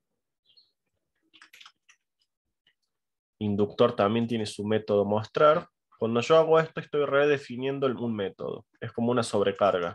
inductor también tiene su método mostrar. Cuando yo hago esto, estoy redefiniendo un método. Es como una sobrecarga.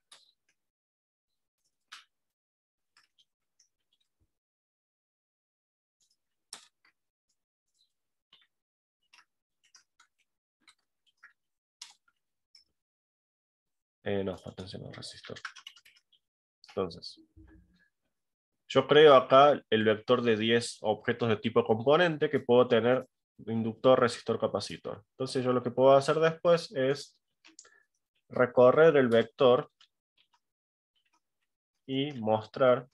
Eh, no, atención al resistor. Entonces, yo creo acá el vector de diez objetos de tipo componente que puedo tener inductor, resistor, capacitor. Entonces yo lo que puedo hacer después es recorrer el vector y mostrar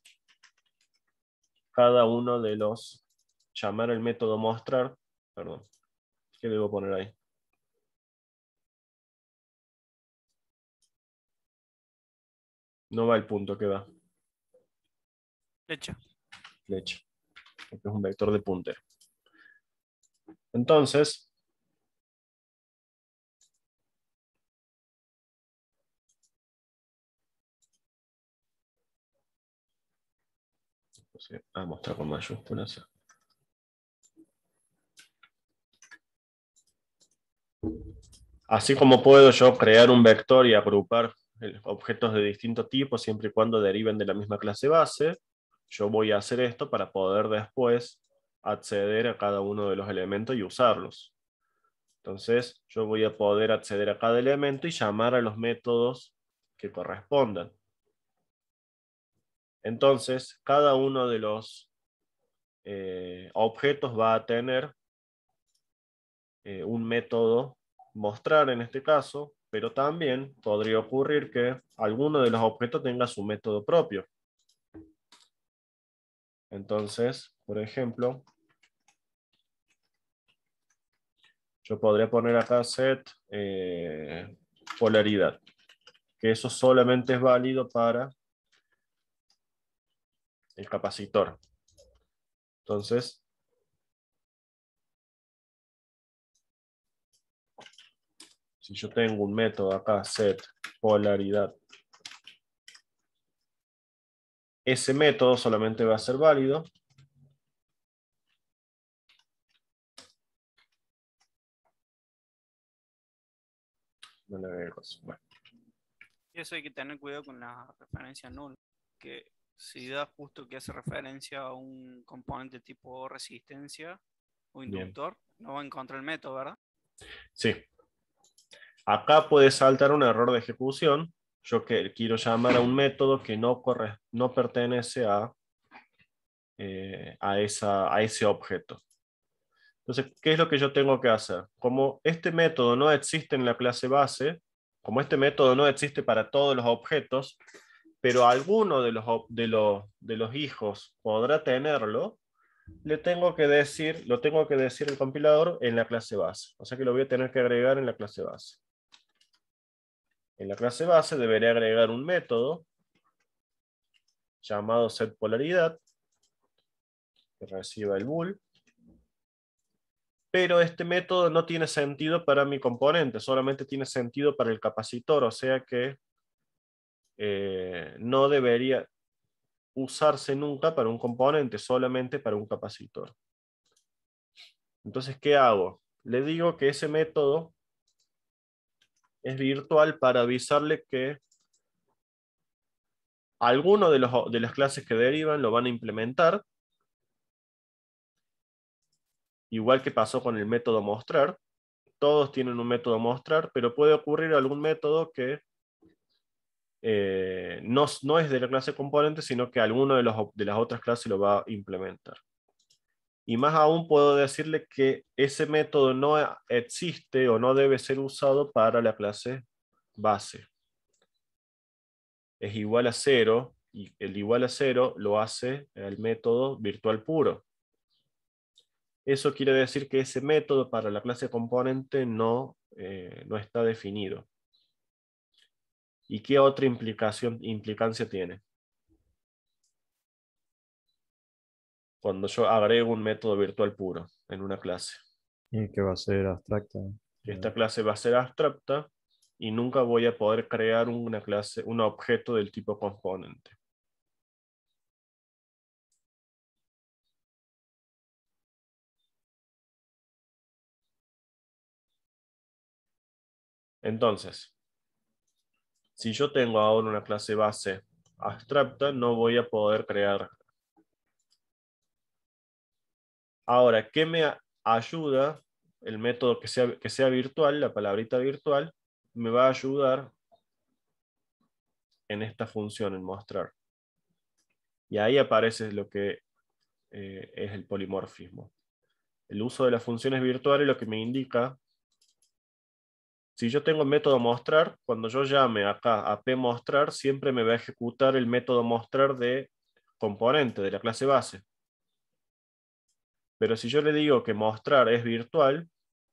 cada uno de los, llamar el método mostrar, perdón, ¿qué debo poner ahí? No va el punto, ¿qué va? Flecha. Flecha, porque es un vector de puntero. Entonces, a mostrar con mayúsculas. Así como puedo yo crear un vector y agrupar objetos de distintos tipos siempre y cuando deriven de la misma clase base, yo voy a hacer esto para poder después acceder a cada uno de los elementos y usarlos. Entonces yo voy a poder acceder a cada elemento y llamar a los métodos que correspondan. Entonces cada uno de los eh, objetos va a tener eh, un método mostrar en este caso, pero también podría ocurrir que alguno de los objetos tenga su método propio. Entonces, por ejemplo, yo podría poner acá set eh, polaridad, que eso solamente es válido para el capacitor. Entonces, si yo tengo un método acá, set polaridad, ese método solamente va a ser válido no le veo cosas. Bueno. Y eso hay que tener cuidado con la referencia null, que si da justo que hace referencia a un componente tipo resistencia o inductor, bien, no va a encontrar el método, ¿verdad? Sí. Acá puede saltar un error de ejecución. Yo que quiero llamar a un método que no, corre, no pertenece a, eh, a, esa, a ese objeto. Entonces, ¿qué es lo que yo tengo que hacer? Como este método no existe en la clase base, como este método no existe para todos los objetos, pero alguno de los, de los, de los hijos podrá tenerlo, le tengo que decir, lo tengo que decir el compilador en la clase base. O sea que lo voy a tener que agregar en la clase base. En la clase base deberé agregar un método llamado setPolaridad que reciba el bool. Pero este método no tiene sentido para mi componente, solamente tiene sentido para el capacitor, o sea que eh, no debería usarse nunca para un componente, solamente para un capacitor. Entonces, ¿qué hago? Le digo que ese método es virtual para avisarle que alguno de, los, de las clases que derivan lo van a implementar, igual que pasó con el método mostrar. Todos tienen un método mostrar, pero puede ocurrir algún método que eh, no, no es de la clase componente, sino que alguno de, los, de las otras clases lo va a implementar. Y más aún puedo decirle que ese método no existe o no debe ser usado para la clase base. Es igual a cero, y el igual a cero lo hace el método virtual puro. Eso quiere decir que ese método para la clase componente no, eh, no está definido. ¿Y qué otra implicación, implicancia tiene? Cuando yo agrego un método virtual puro en una clase. Y que va a ser abstracta. Esta clase va a ser abstracta y nunca voy a poder crear una clase, un objeto del tipo componente. Entonces, si yo tengo ahora una clase base abstracta, no voy a poder crear. Ahora, ¿qué me ayuda? El método que sea, que sea virtual, la palabrita virtual, me va a ayudar en esta función, en mostrar. Y ahí aparece lo que eh, es el polimorfismo. El uso de las funciones virtuales lo que me indica, si yo tengo el método mostrar, cuando yo llame acá a pMostrar, siempre me va a ejecutar el método mostrar de componente, de la clase base. Pero si yo le digo que mostrar es virtual,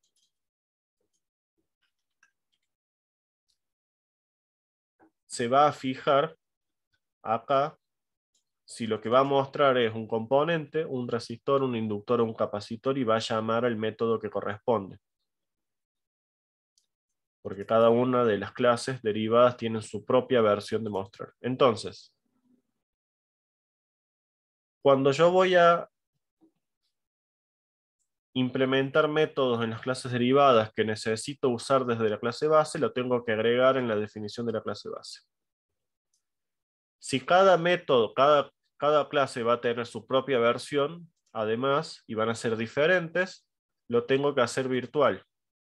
se va a fijar acá si lo que va a mostrar es un componente, un resistor, un inductor o un capacitor, y va a llamar al método que corresponde. Porque cada una de las clases derivadas tienen su propia versión de mostrar. Entonces, cuando yo voy a implementar métodos en las clases derivadas que necesito usar desde la clase base, lo tengo que agregar en la definición de la clase base. Si cada método, cada, cada clase va a tener su propia versión, además, y van a ser diferentes, lo tengo que hacer virtual.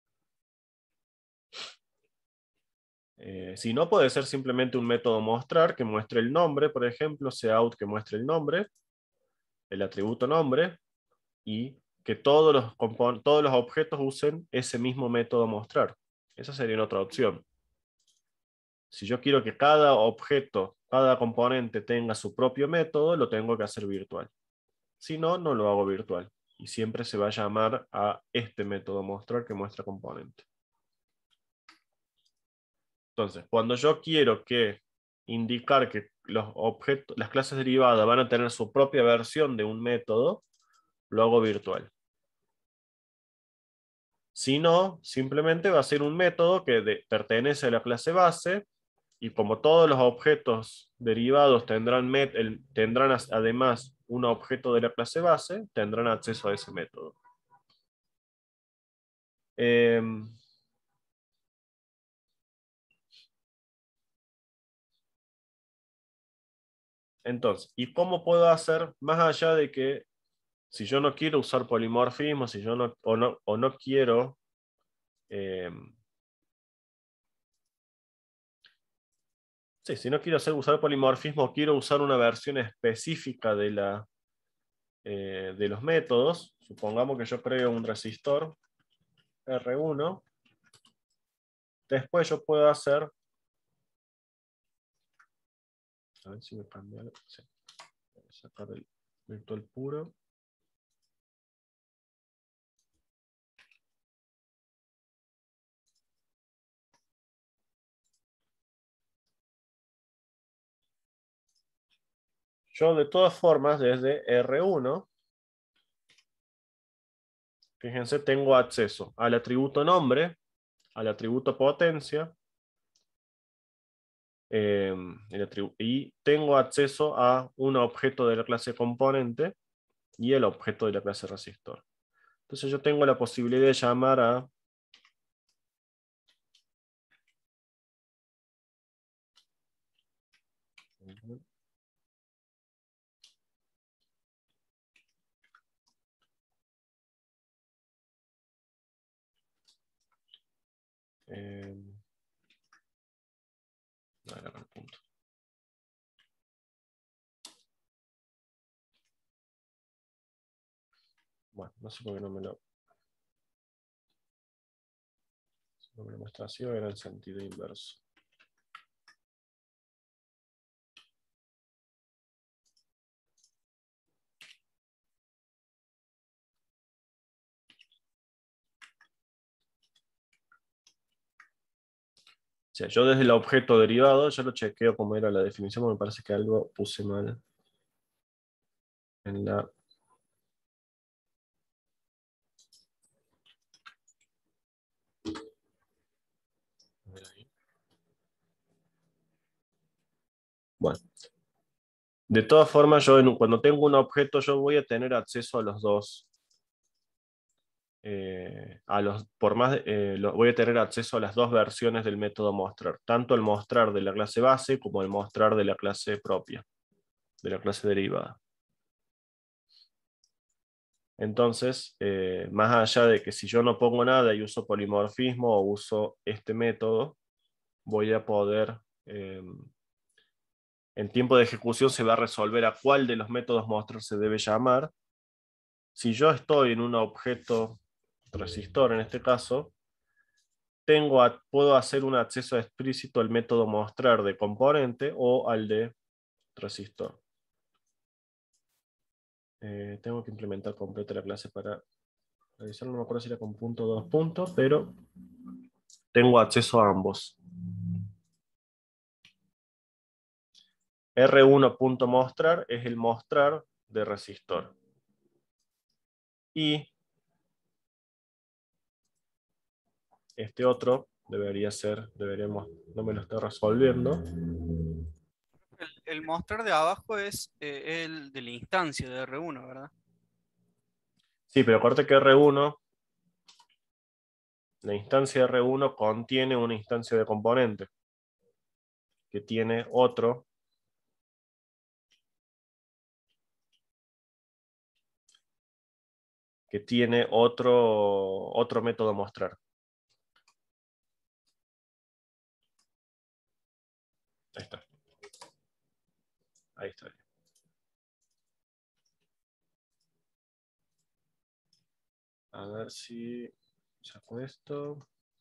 Eh, si no, puede ser simplemente un método mostrar que muestre el nombre, por ejemplo, cout que muestre el nombre, el atributo nombre, y que todos los, todos los objetos usen ese mismo método mostrar. Esa sería otra opción. Si yo quiero que cada objeto, cada componente tenga su propio método, lo tengo que hacer virtual. Si no, no lo hago virtual. Y siempre se va a llamar a este método mostrar que muestra componente. Entonces, cuando yo quiero que indicar que los objetos, las clases derivadas van a tener su propia versión de un método, lo hago virtual. Si no, simplemente va a ser un método que de, pertenece a la clase base, y como todos los objetos derivados tendrán, met, el, tendrán además un objeto de la clase base, tendrán acceso a ese método. Eh, entonces, ¿y cómo puedo hacer más allá de que si yo no quiero usar polimorfismo, si yo no, o, no, o no quiero Eh, sí, si no quiero hacer usar polimorfismo, quiero usar una versión específica de, la, eh, de los métodos. Supongamos que yo creo un resistor R uno. Después yo puedo hacer... A ver si me cambia. Sí. Voy a sacar el virtual puro. Yo de todas formas, desde R uno, fíjense, tengo acceso al atributo nombre, al atributo potencia, eh, el atribu- y tengo acceso a un objeto de la clase componente y el objeto de la clase resistor. Entonces yo tengo la posibilidad de llamar a eh, no era el punto. Bueno, no sé por qué no me lo, no me lo muestra así, o era el sentido inverso. O sea, yo desde el objeto derivado, ya lo chequeo como era la definición, porque me parece que algo puse mal en la... Bueno, de todas formas, yo en- cuando tengo un objeto, yo voy a tener acceso a los dos. Eh, a los, por más, eh, lo- voy a tener acceso a las dos versiones del método mostrar, tanto el mostrar de la clase base como el mostrar de la clase propia, de la clase derivada. Entonces, eh, más allá de que si yo no pongo nada y uso polimorfismo o uso este método, voy a poder, eh, en tiempo de ejecución se va a resolver a cuál de los métodos mostrar se debe llamar. Si yo estoy en un objeto resistor, en este caso, tengo a, puedo hacer un acceso explícito al método mostrar de componente o al de resistor. Eh, tengo que implementar completa la clase para revisar, no me acuerdo si era con punto o dos puntos, pero tengo acceso a ambos. R uno.mostrar es el mostrar de resistor. Y este otro debería ser, deberíamos, no me lo está resolviendo. El, el mostrar de abajo es eh, el de la instancia de R uno, ¿verdad? Sí, pero acuérdate que R uno, la instancia de R uno contiene una instancia de componente que tiene otro que tiene otro, otro método mostrar. Ahí está. Ahí está. A ver si saco esto.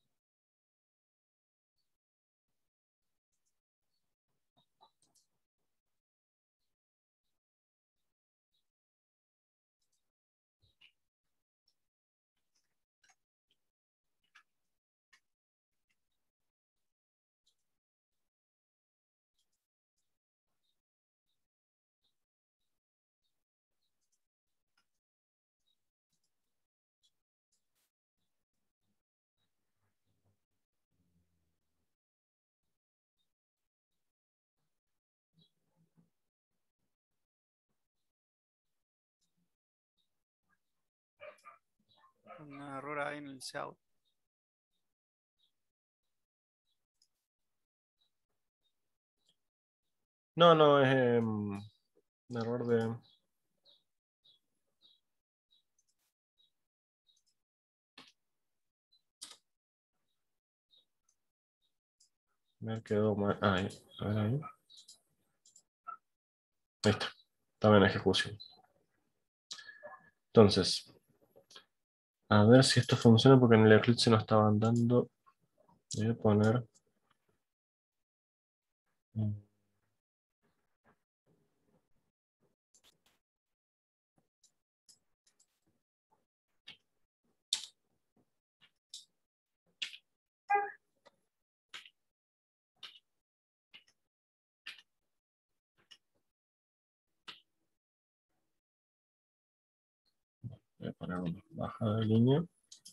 Un error ahí en el S E A U. No, no, es eh, un error de... Me quedó mal. Ah, ahí. A ver ahí. Ahí está. Estaba en ejecución. Entonces, a ver si esto funciona porque en el Eclipse no estaban dando. Voy a poner. Voy a poner una bajada de línea.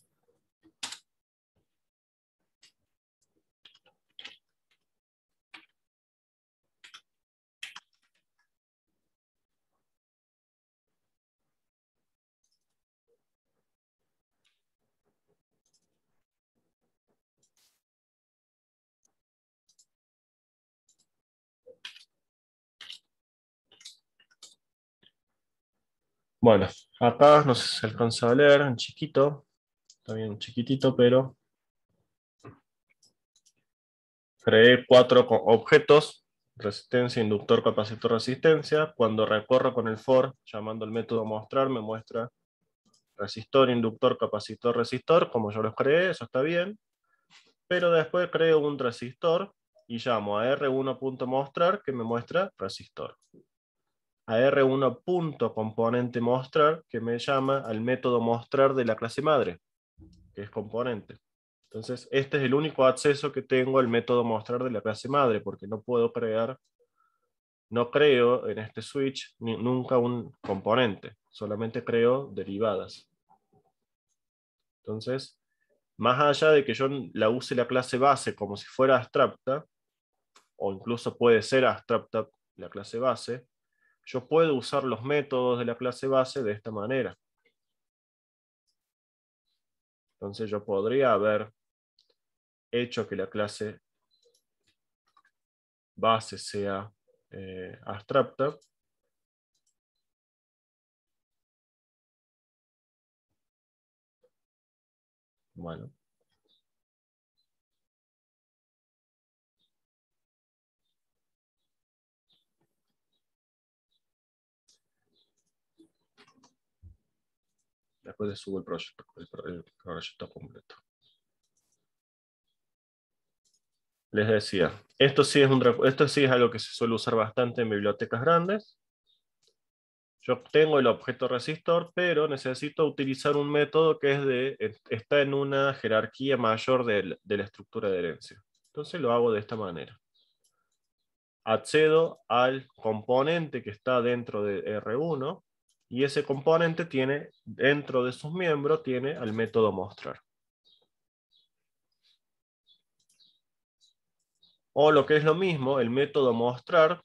Bueno, acá no sé si se alcanza a leer en chiquito. Está bien chiquitito, pero creé cuatro co- objetos: resistencia, inductor, capacitor, resistencia. Cuando recorro con el for, llamando el método mostrar, me muestra resistor, inductor, capacitor, resistor, como yo los creé, eso está bien. Pero después creo un resistor y llamo a R uno punto mostrar, que me muestra resistor. A R uno punto componente mostrar, que me llama al método mostrar de la clase madre, que es componente. Entonces, este es el único acceso que tengo al método mostrar de la clase madre, porque no puedo crear, no creo en este switch ni, nunca un componente, solamente creo derivadas. Entonces, más allá de que yo la use la clase base como si fuera abstracta, o incluso puede ser abstracta la clase base, yo puedo usar los métodos de la clase base de esta manera. Entonces yo podría haber hecho que la clase base sea eh, abstracta. Bueno. Después le subo el proyecto, el, el proyecto completo. Les decía, esto sí, es un, esto sí es algo que se suele usar bastante en bibliotecas grandes. Yo tengo el objeto resistor, pero necesito utilizar un método que es de, está en una jerarquía mayor de, de la estructura de herencia. Entonces lo hago de esta manera. Accedo al componente que está dentro de R uno y ese componente tiene, dentro de sus miembros, tiene al método mostrar. O lo que es lo mismo, el método mostrar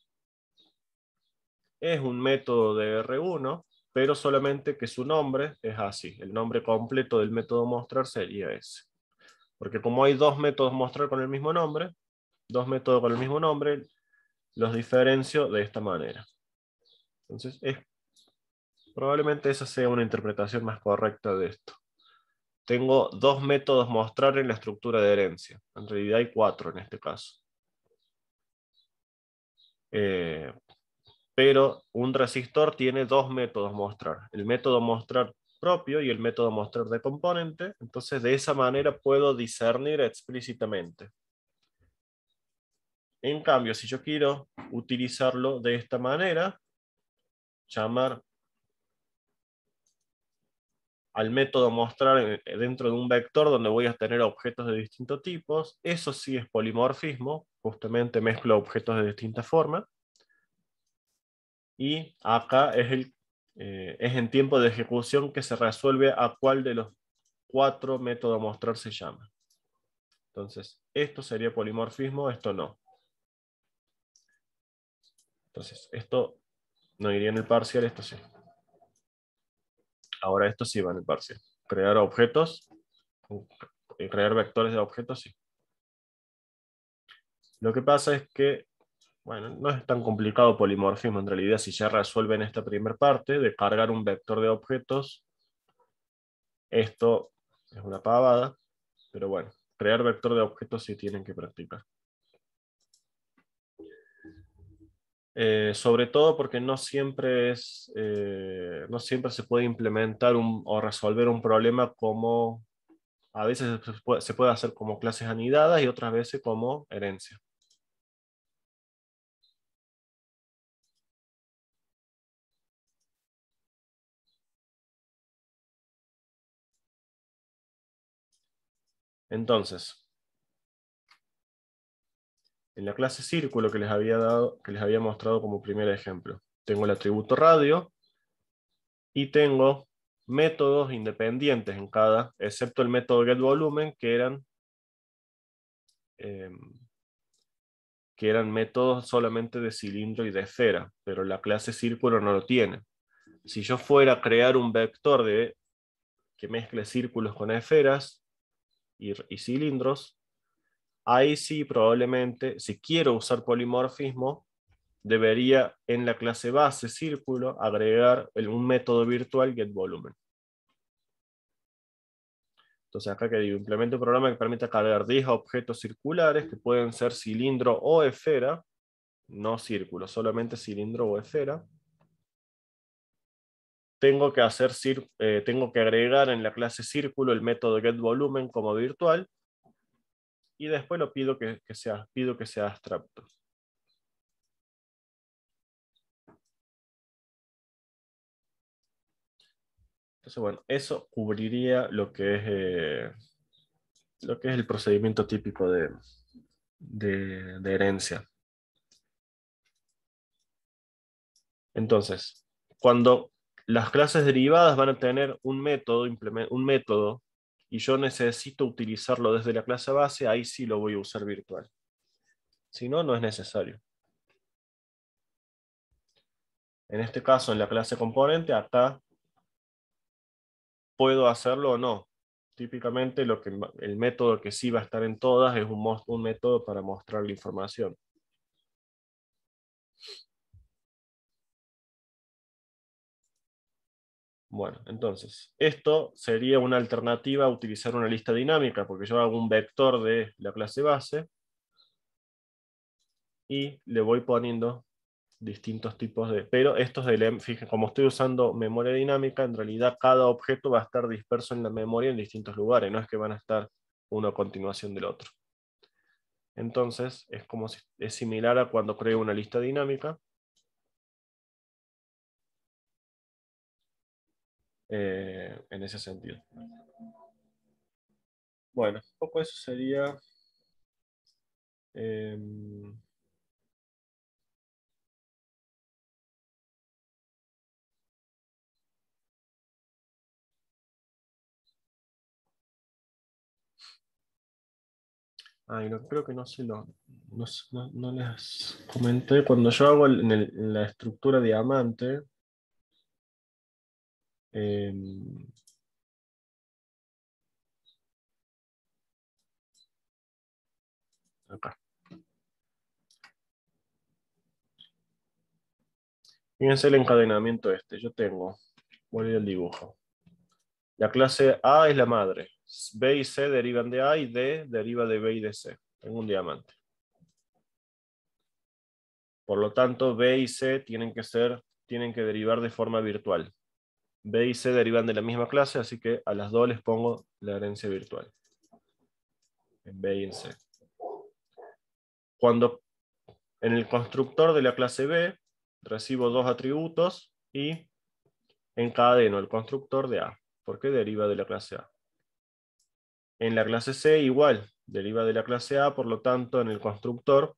es un método de R uno, pero solamente que su nombre es así. El nombre completo del método mostrar sería ese. Porque como hay dos métodos mostrar con el mismo nombre, dos métodos con el mismo nombre, los diferencio de esta manera. Entonces, es, probablemente esa sea una interpretación más correcta de esto. Tengo dos métodos mostrar en la estructura de herencia. En realidad hay cuatro en este caso. Eh, pero un resistor tiene dos métodos mostrar. El método mostrar propio y el método mostrar de componente. Entonces de esa manera puedo discernir explícitamente. En cambio, si yo quiero utilizarlo de esta manera, llamar al método mostrar dentro de un vector donde voy a tener objetos de distintos tipos, eso sí es polimorfismo, justamente mezclo objetos de distintas formas. Y acá es, el, eh, es en tiempo de ejecución que se resuelve a cuál de los cuatro métodos mostrar se llama. Entonces, esto sería polimorfismo, esto no. Entonces, esto no iría en el parcial, esto sí. Ahora esto sí va en el parcial. Crear objetos, crear vectores de objetos, sí. Lo que pasa es que, bueno, no es tan complicado polimorfismo en realidad si ya resuelven esta primera parte de cargar un vector de objetos. Esto es una pavada, pero bueno, crear vector de objetos sí tienen que practicar. Eh, sobre todo porque no siempre, es, eh, no siempre se puede implementar un, o resolver un problema como, a veces se puede, se puede hacer como clases anidadas y otras veces como herencia. Entonces, en la clase círculo que les había dado, que les había mostrado como primer ejemplo, tengo el atributo radio y tengo métodos independientes en cada, excepto el método getVolumen, que eran, eh, que eran métodos solamente de cilindro y de esfera, pero la clase círculo no lo tiene. Si yo fuera a crear un vector de, que mezcle círculos con esferas y, y cilindros, ahí sí probablemente, si quiero usar polimorfismo, debería en la clase base círculo agregar el, un método virtual getVolumen. Entonces acá que digo, implemento un programa que permita cargar diez objetos circulares que pueden ser cilindro o esfera, no círculo, solamente cilindro o esfera. Tengo que, hacer, eh, tengo que agregar en la clase círculo el método getVolumen como virtual y después lo pido que, que sea, pido que sea abstracto. Entonces, bueno, eso cubriría lo que es, eh, lo que es el procedimiento típico de, de, de herencia. Entonces, cuando las clases derivadas van a tener un método, un método, y yo necesito utilizarlo desde la clase base, ahí sí lo voy a usar virtual. Si no, no es necesario. En este caso, en la clase componente, acá puedo hacerlo o no. Típicamente lo que, el método que sí va a estar en todas es un, un método para mostrar la información. Bueno, entonces, esto sería una alternativa a utilizar una lista dinámica, porque yo hago un vector de la clase base y le voy poniendo distintos tipos de... Pero estos de, fíjense, como estoy usando memoria dinámica, en realidad cada objeto va a estar disperso en la memoria en distintos lugares, no es que van a estar uno a continuación del otro. Entonces, es como si, es similar a cuando creo una lista dinámica. Eh, en ese sentido. Bueno, un poco eso sería... Eh, Ay, no, creo que no se lo... No, no, no les comenté. Cuando yo hago el, en, el, en la estructura diamante... Eh, acá. Fíjense el encadenamiento este. Yo tengo... Voy al dibujo. La clase A es la madre. B y C derivan de A y D deriva de B y de C. Tengo un diamante. Por lo tanto, B y C tienen que ser, tienen que derivar de forma virtual. B y C derivan de la misma clase, así que a las dos les pongo la herencia virtual. En B y en C. Cuando en el constructor de la clase B recibo dos atributos y encadeno el constructor de A, porque deriva de la clase A. En la clase C igual, deriva de la clase A, por lo tanto en el constructor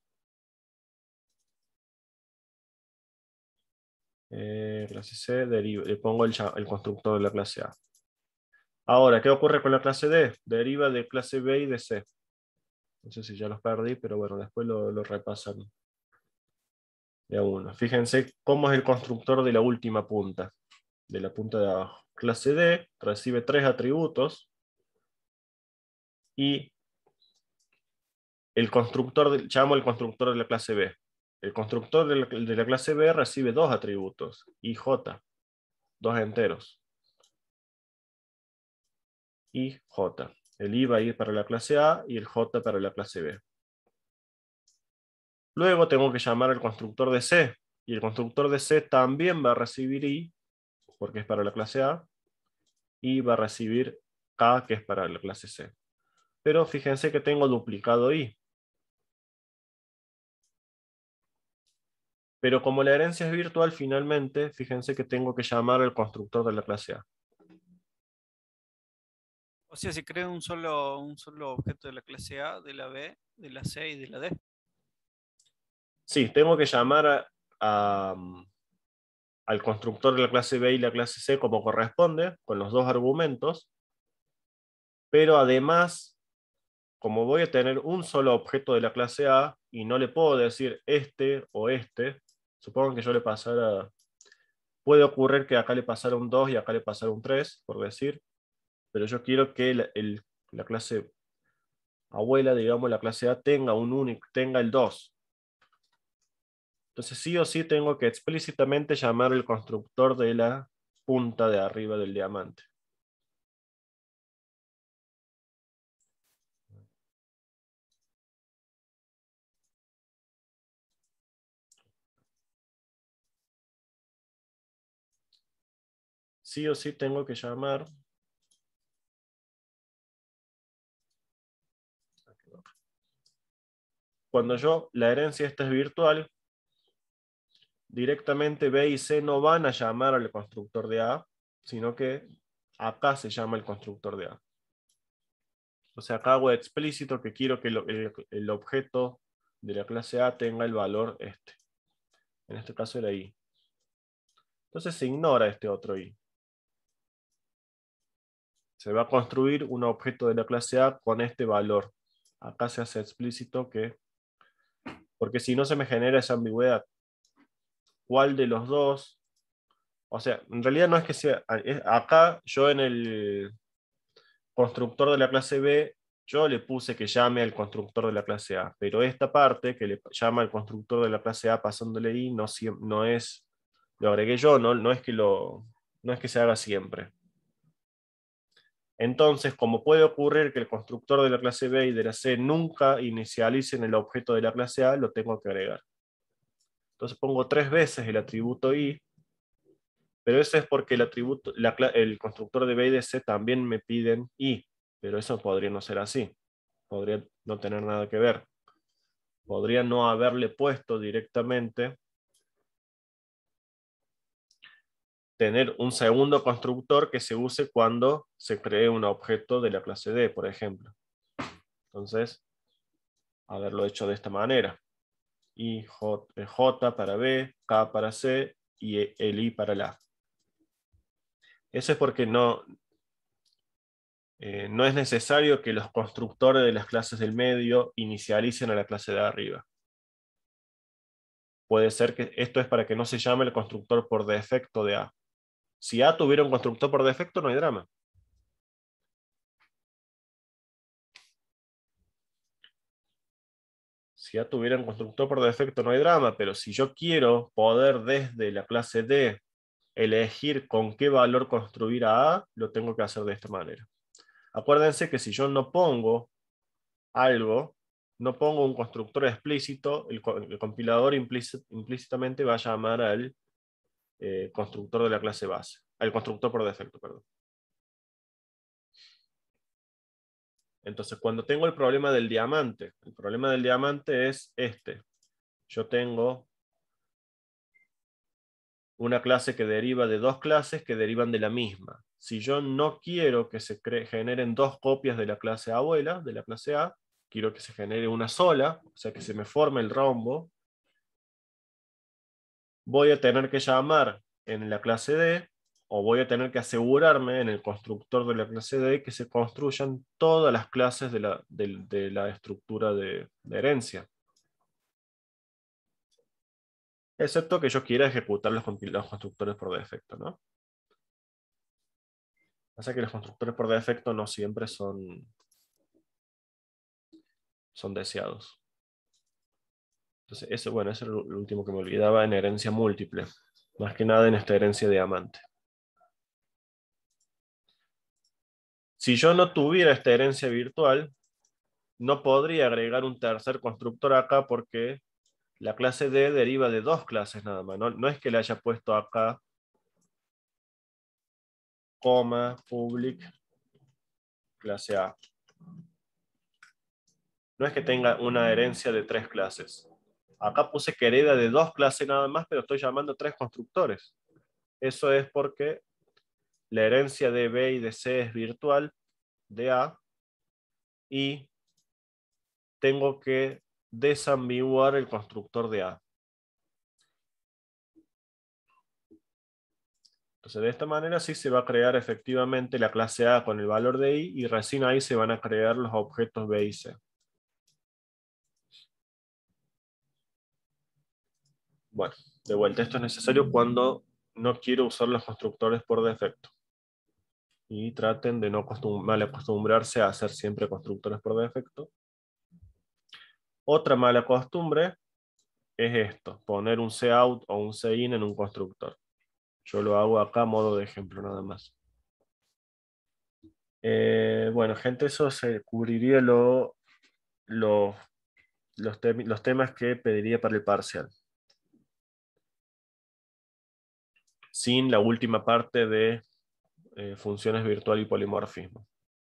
Eh, clase C, deriva, le pongo el, el constructor de la clase A. Ahora, ¿qué ocurre con la clase D? Deriva de clase B y de C. No sé si ya los perdí, pero bueno, después lo, lo repasan de a uno. Fíjense cómo es el constructor de la última punta, de la punta de abajo. Clase D recibe tres atributos y el constructor, de, llamo el constructor de la clase B. El constructor de la, de la clase B recibe dos atributos, I J, dos enteros. I J. El I va a ir para la clase A y el J para la clase B. Luego tengo que llamar al constructor de C, y el constructor de C también va a recibir I, porque es para la clase A, y va a recibir K, que es para la clase C. Pero fíjense que tengo duplicado I. Pero como la herencia es virtual, finalmente, fíjense que tengo que llamar al constructor de la clase A. O sea, si creo un solo, un solo objeto de la clase A, de la B, de la C y de la D. Sí, tengo que llamar a, a, al constructor de la clase B y la clase C como corresponde, con los dos argumentos. Pero además, como voy a tener un solo objeto de la clase A, y no le puedo decir este o este, supongo que yo le pasara, puede ocurrir que acá le pasara un dos y acá le pasara un tres, por decir, pero yo quiero que el, el, la clase abuela, digamos, la clase A tenga un único, tenga el dos. Entonces sí o sí tengo que explícitamente llamar el constructor de la punta de arriba del diamante. Sí o sí tengo que llamar cuando yo, la herencia esta es virtual, directamente B y C no van a llamar al constructor de A, sino que acá se llama el constructor de A. O sea, acá hago explícito que quiero que el, el objeto de la clase A tenga el valor este. En este caso era I. Entonces se ignora este otro I. Se va a construir un objeto de la clase A con este valor. Acá se hace explícito que, porque si no se me genera esa ambigüedad. ¿Cuál de los dos? O sea, en realidad no es que sea, es, acá yo en el constructor de la clase B, yo le puse que llame al constructor de la clase A, pero esta parte que le llama al constructor de la clase A pasándole I, no, no es, lo agregué yo, no, no, es que lo, no es que se haga siempre. Entonces, como puede ocurrir que el constructor de la clase B y de la C nunca inicialicen el objeto de la clase A, lo tengo que agregar. Entonces pongo tres veces el atributo I, pero eso es porque el, atributo, la, el constructor de B y de C también me piden I, pero eso podría no ser así. Podría no tener nada que ver. Podría no haberle puesto directamente tener un segundo constructor que se use cuando se cree un objeto de la clase D, por ejemplo. Entonces, haberlo hecho de esta manera. I, J, J para B, K para C y el I para la A. Eso es porque no, eh, no es necesario que los constructores de las clases del medio inicialicen a la clase de arriba. Puede ser que esto es para que no se llame el constructor por defecto de A. Si A tuviera un constructor por defecto, no hay drama. Si A tuviera un constructor por defecto, no hay drama, pero si yo quiero poder desde la clase D elegir con qué valor construir a A, lo tengo que hacer de esta manera. Acuérdense que si yo no pongo algo, no pongo un constructor explícito, el, el compilador implícit, implícitamente va a llamar al eh, constructor de la clase base, al constructor por defecto, perdón. Entonces, cuando tengo el problema del diamante, el problema del diamante es este. Yo tengo una clase que deriva de dos clases que derivan de la misma. Si yo no quiero que se generen dos copias de la clase abuela, de la clase A, quiero que se genere una sola, o sea que se me forme el rombo, voy a tener que llamar en la clase D, o voy a tener que asegurarme en el constructor de la clase D que se construyan todas las clases de la, de, de la estructura de, de herencia. Excepto que yo quiera ejecutar los, los constructores por defecto, ¿no? Pasa que los constructores por defecto no siempre son, son deseados. Entonces, eso, bueno, eso es lo último que me olvidaba en herencia múltiple. Más que nada en esta herencia diamante. Si yo no tuviera esta herencia virtual, no podría agregar un tercer constructor acá porque la clase D deriva de dos clases nada más. No, no es que le haya puesto acá, coma, public, clase A. No es que tenga una herencia de tres clases. Acá puse que hereda de dos clases nada más, pero estoy llamando tres constructores. Eso es porque la herencia de B y de C es virtual, de A, y tengo que desambiguar el constructor de A. Entonces, de esta manera sí se va a crear efectivamente la clase A con el valor de I, y recién ahí se van a crear los objetos B y C. Bueno, de vuelta, esto es necesario cuando no quiero usar los constructores por defecto. Y traten de no mal acostumbrarse a hacer siempre constructores por defecto. Otra mala costumbre es esto, poner un cout o un cin en un constructor. Yo lo hago acá a modo de ejemplo nada más. Eh, bueno, gente, eso se cubriría lo, lo, los, tem los temas que pediría para el parcial. Sin la última parte de eh, funciones virtual y polimorfismo.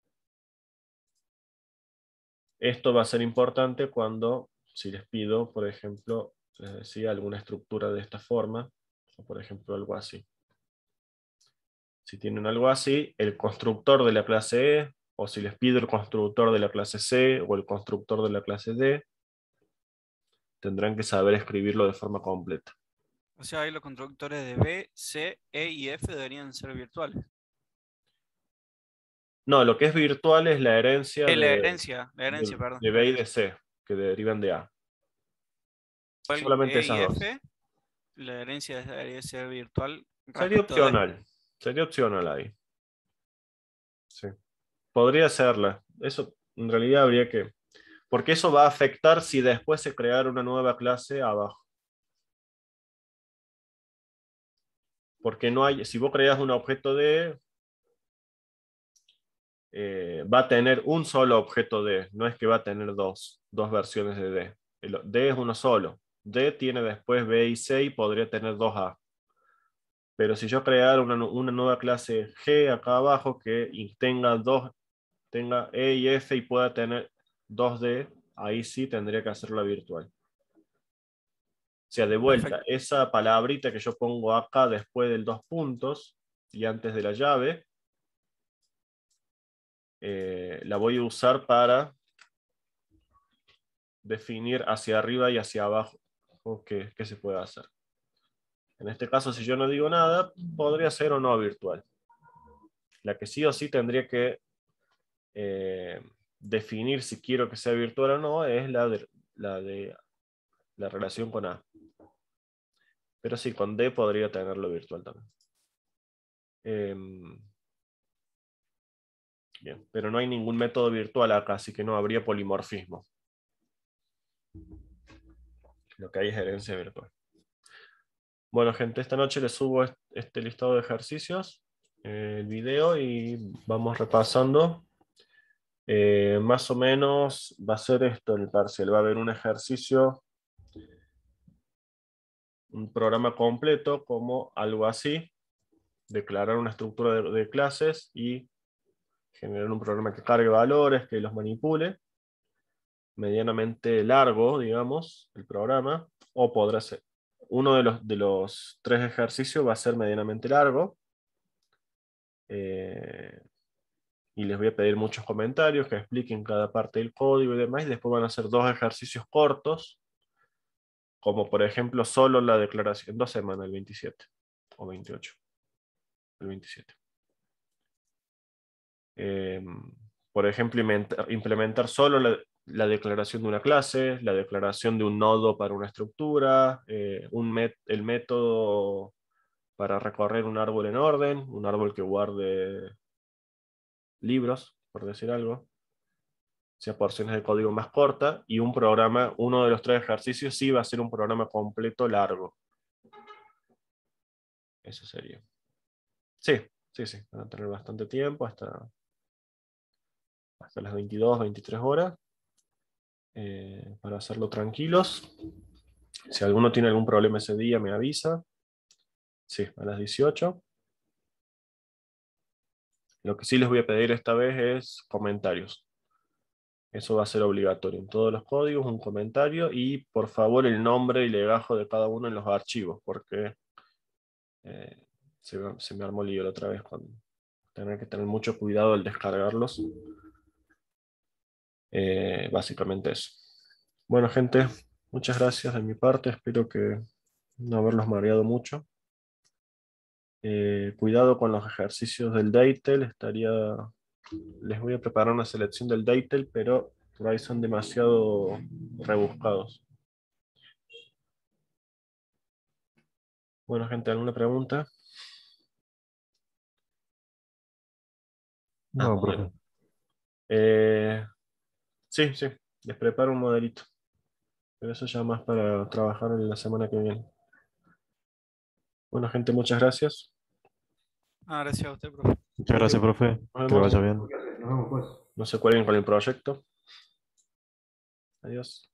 Esto va a ser importante cuando, si les pido, por ejemplo, les decía alguna estructura de esta forma, o por ejemplo algo así. Si tienen algo así, el constructor de la clase E, o si les pido el constructor de la clase C, o el constructor de la clase D, tendrán que saber escribirlo de forma completa. O sea, ahí los constructores de B, C, E y F deberían ser virtuales. No, lo que es virtual es la herencia, Eh, la de, herencia, la herencia, de, perdón. de la B y de herencia. C, que derivan de A. Solamente E esas y dos. F, la herencia debería ser virtual. Sería Respecto de... opcional. Sería opcional ahí. Sí. Podría serla. Eso en realidad habría que... Porque eso va a afectar si después se creara una nueva clase abajo. Porque no hay... Si vos creas un objeto D, eh, va a tener un solo objeto D. No es que va a tener dos, dos versiones de D. El D es uno solo. D tiene después B y C y podría tener dos A. Pero si yo creara una, una nueva clase G acá abajo que tenga dos, tenga E y F y pueda tener dos D, ahí sí tendría que hacerla virtual. O sea, de vuelta, Perfecto. esa palabrita que yo pongo acá después del dos puntos y antes de la llave, eh, la voy a usar para definir hacia arriba y hacia abajo qué, qué se puede hacer. En este caso, si yo no digo nada, podría ser o no virtual. La que sí o sí tendría que eh, definir si quiero que sea virtual o no es la de la, de, la relación con A. Pero sí, con D podría tenerlo virtual también. Eh, bien, pero no hay ningún método virtual acá, así que no habría polimorfismo. Lo que hay es herencia virtual. Bueno, gente, esta noche les subo este listado de ejercicios, eh, el video, y vamos repasando. Eh, más o menos va a ser esto el parcial. Va a haber un ejercicio, un programa completo, como algo así. Declarar una estructura de, de clases y generar un programa que cargue valores, que los manipule. Medianamente largo, digamos, el programa. O podrá ser. Uno de los, de los tres ejercicios va a ser medianamente largo. Eh, y les voy a pedir muchos comentarios que expliquen cada parte del código y demás, y después van a hacer dos ejercicios cortos, como por ejemplo solo la declaración, dos semanas, el veintisiete o veintiocho, el veintisiete. Eh, por ejemplo, implementar solo la, la declaración de una clase, la declaración de un nodo para una estructura, eh, un met, el método para recorrer un árbol en orden, un árbol que guarde libros, por decir algo, sea porciones de código más corta, y un programa, uno de los tres ejercicios sí va a ser un programa completo largo. Eso sería. Sí, sí, sí, van a tener bastante tiempo, hasta, hasta las veintidós, veintitrés horas, eh, para hacerlo tranquilos. Si alguno tiene algún problema ese día, me avisa. Sí, a las dieciocho. Lo que sí les voy a pedir esta vez es comentarios. Eso va a ser obligatorio. En todos los códigos, un comentario y por favor el nombre y legajo de cada uno en los archivos, porque eh, se, se me armó lío la otra vez con tener que tener mucho cuidado al descargarlos. Eh, básicamente eso. Bueno, gente, muchas gracias de mi parte. Espero que no haberlos mareado mucho. Eh, cuidado con los ejercicios del Deitel. Estaría... Les voy a preparar una selección del Deitel, pero por ahí son demasiado rebuscados. Bueno, gente, ¿alguna pregunta? No, Ah, profe. Eh, sí, sí, les preparo un modelito. Pero eso ya más para trabajar en la semana que viene. Bueno, gente, muchas gracias. Ah, gracias a usted, profe. Muchas gracias, profe. Nos Que vemos. vaya bien. No se cuelguen con el proyecto. Adiós.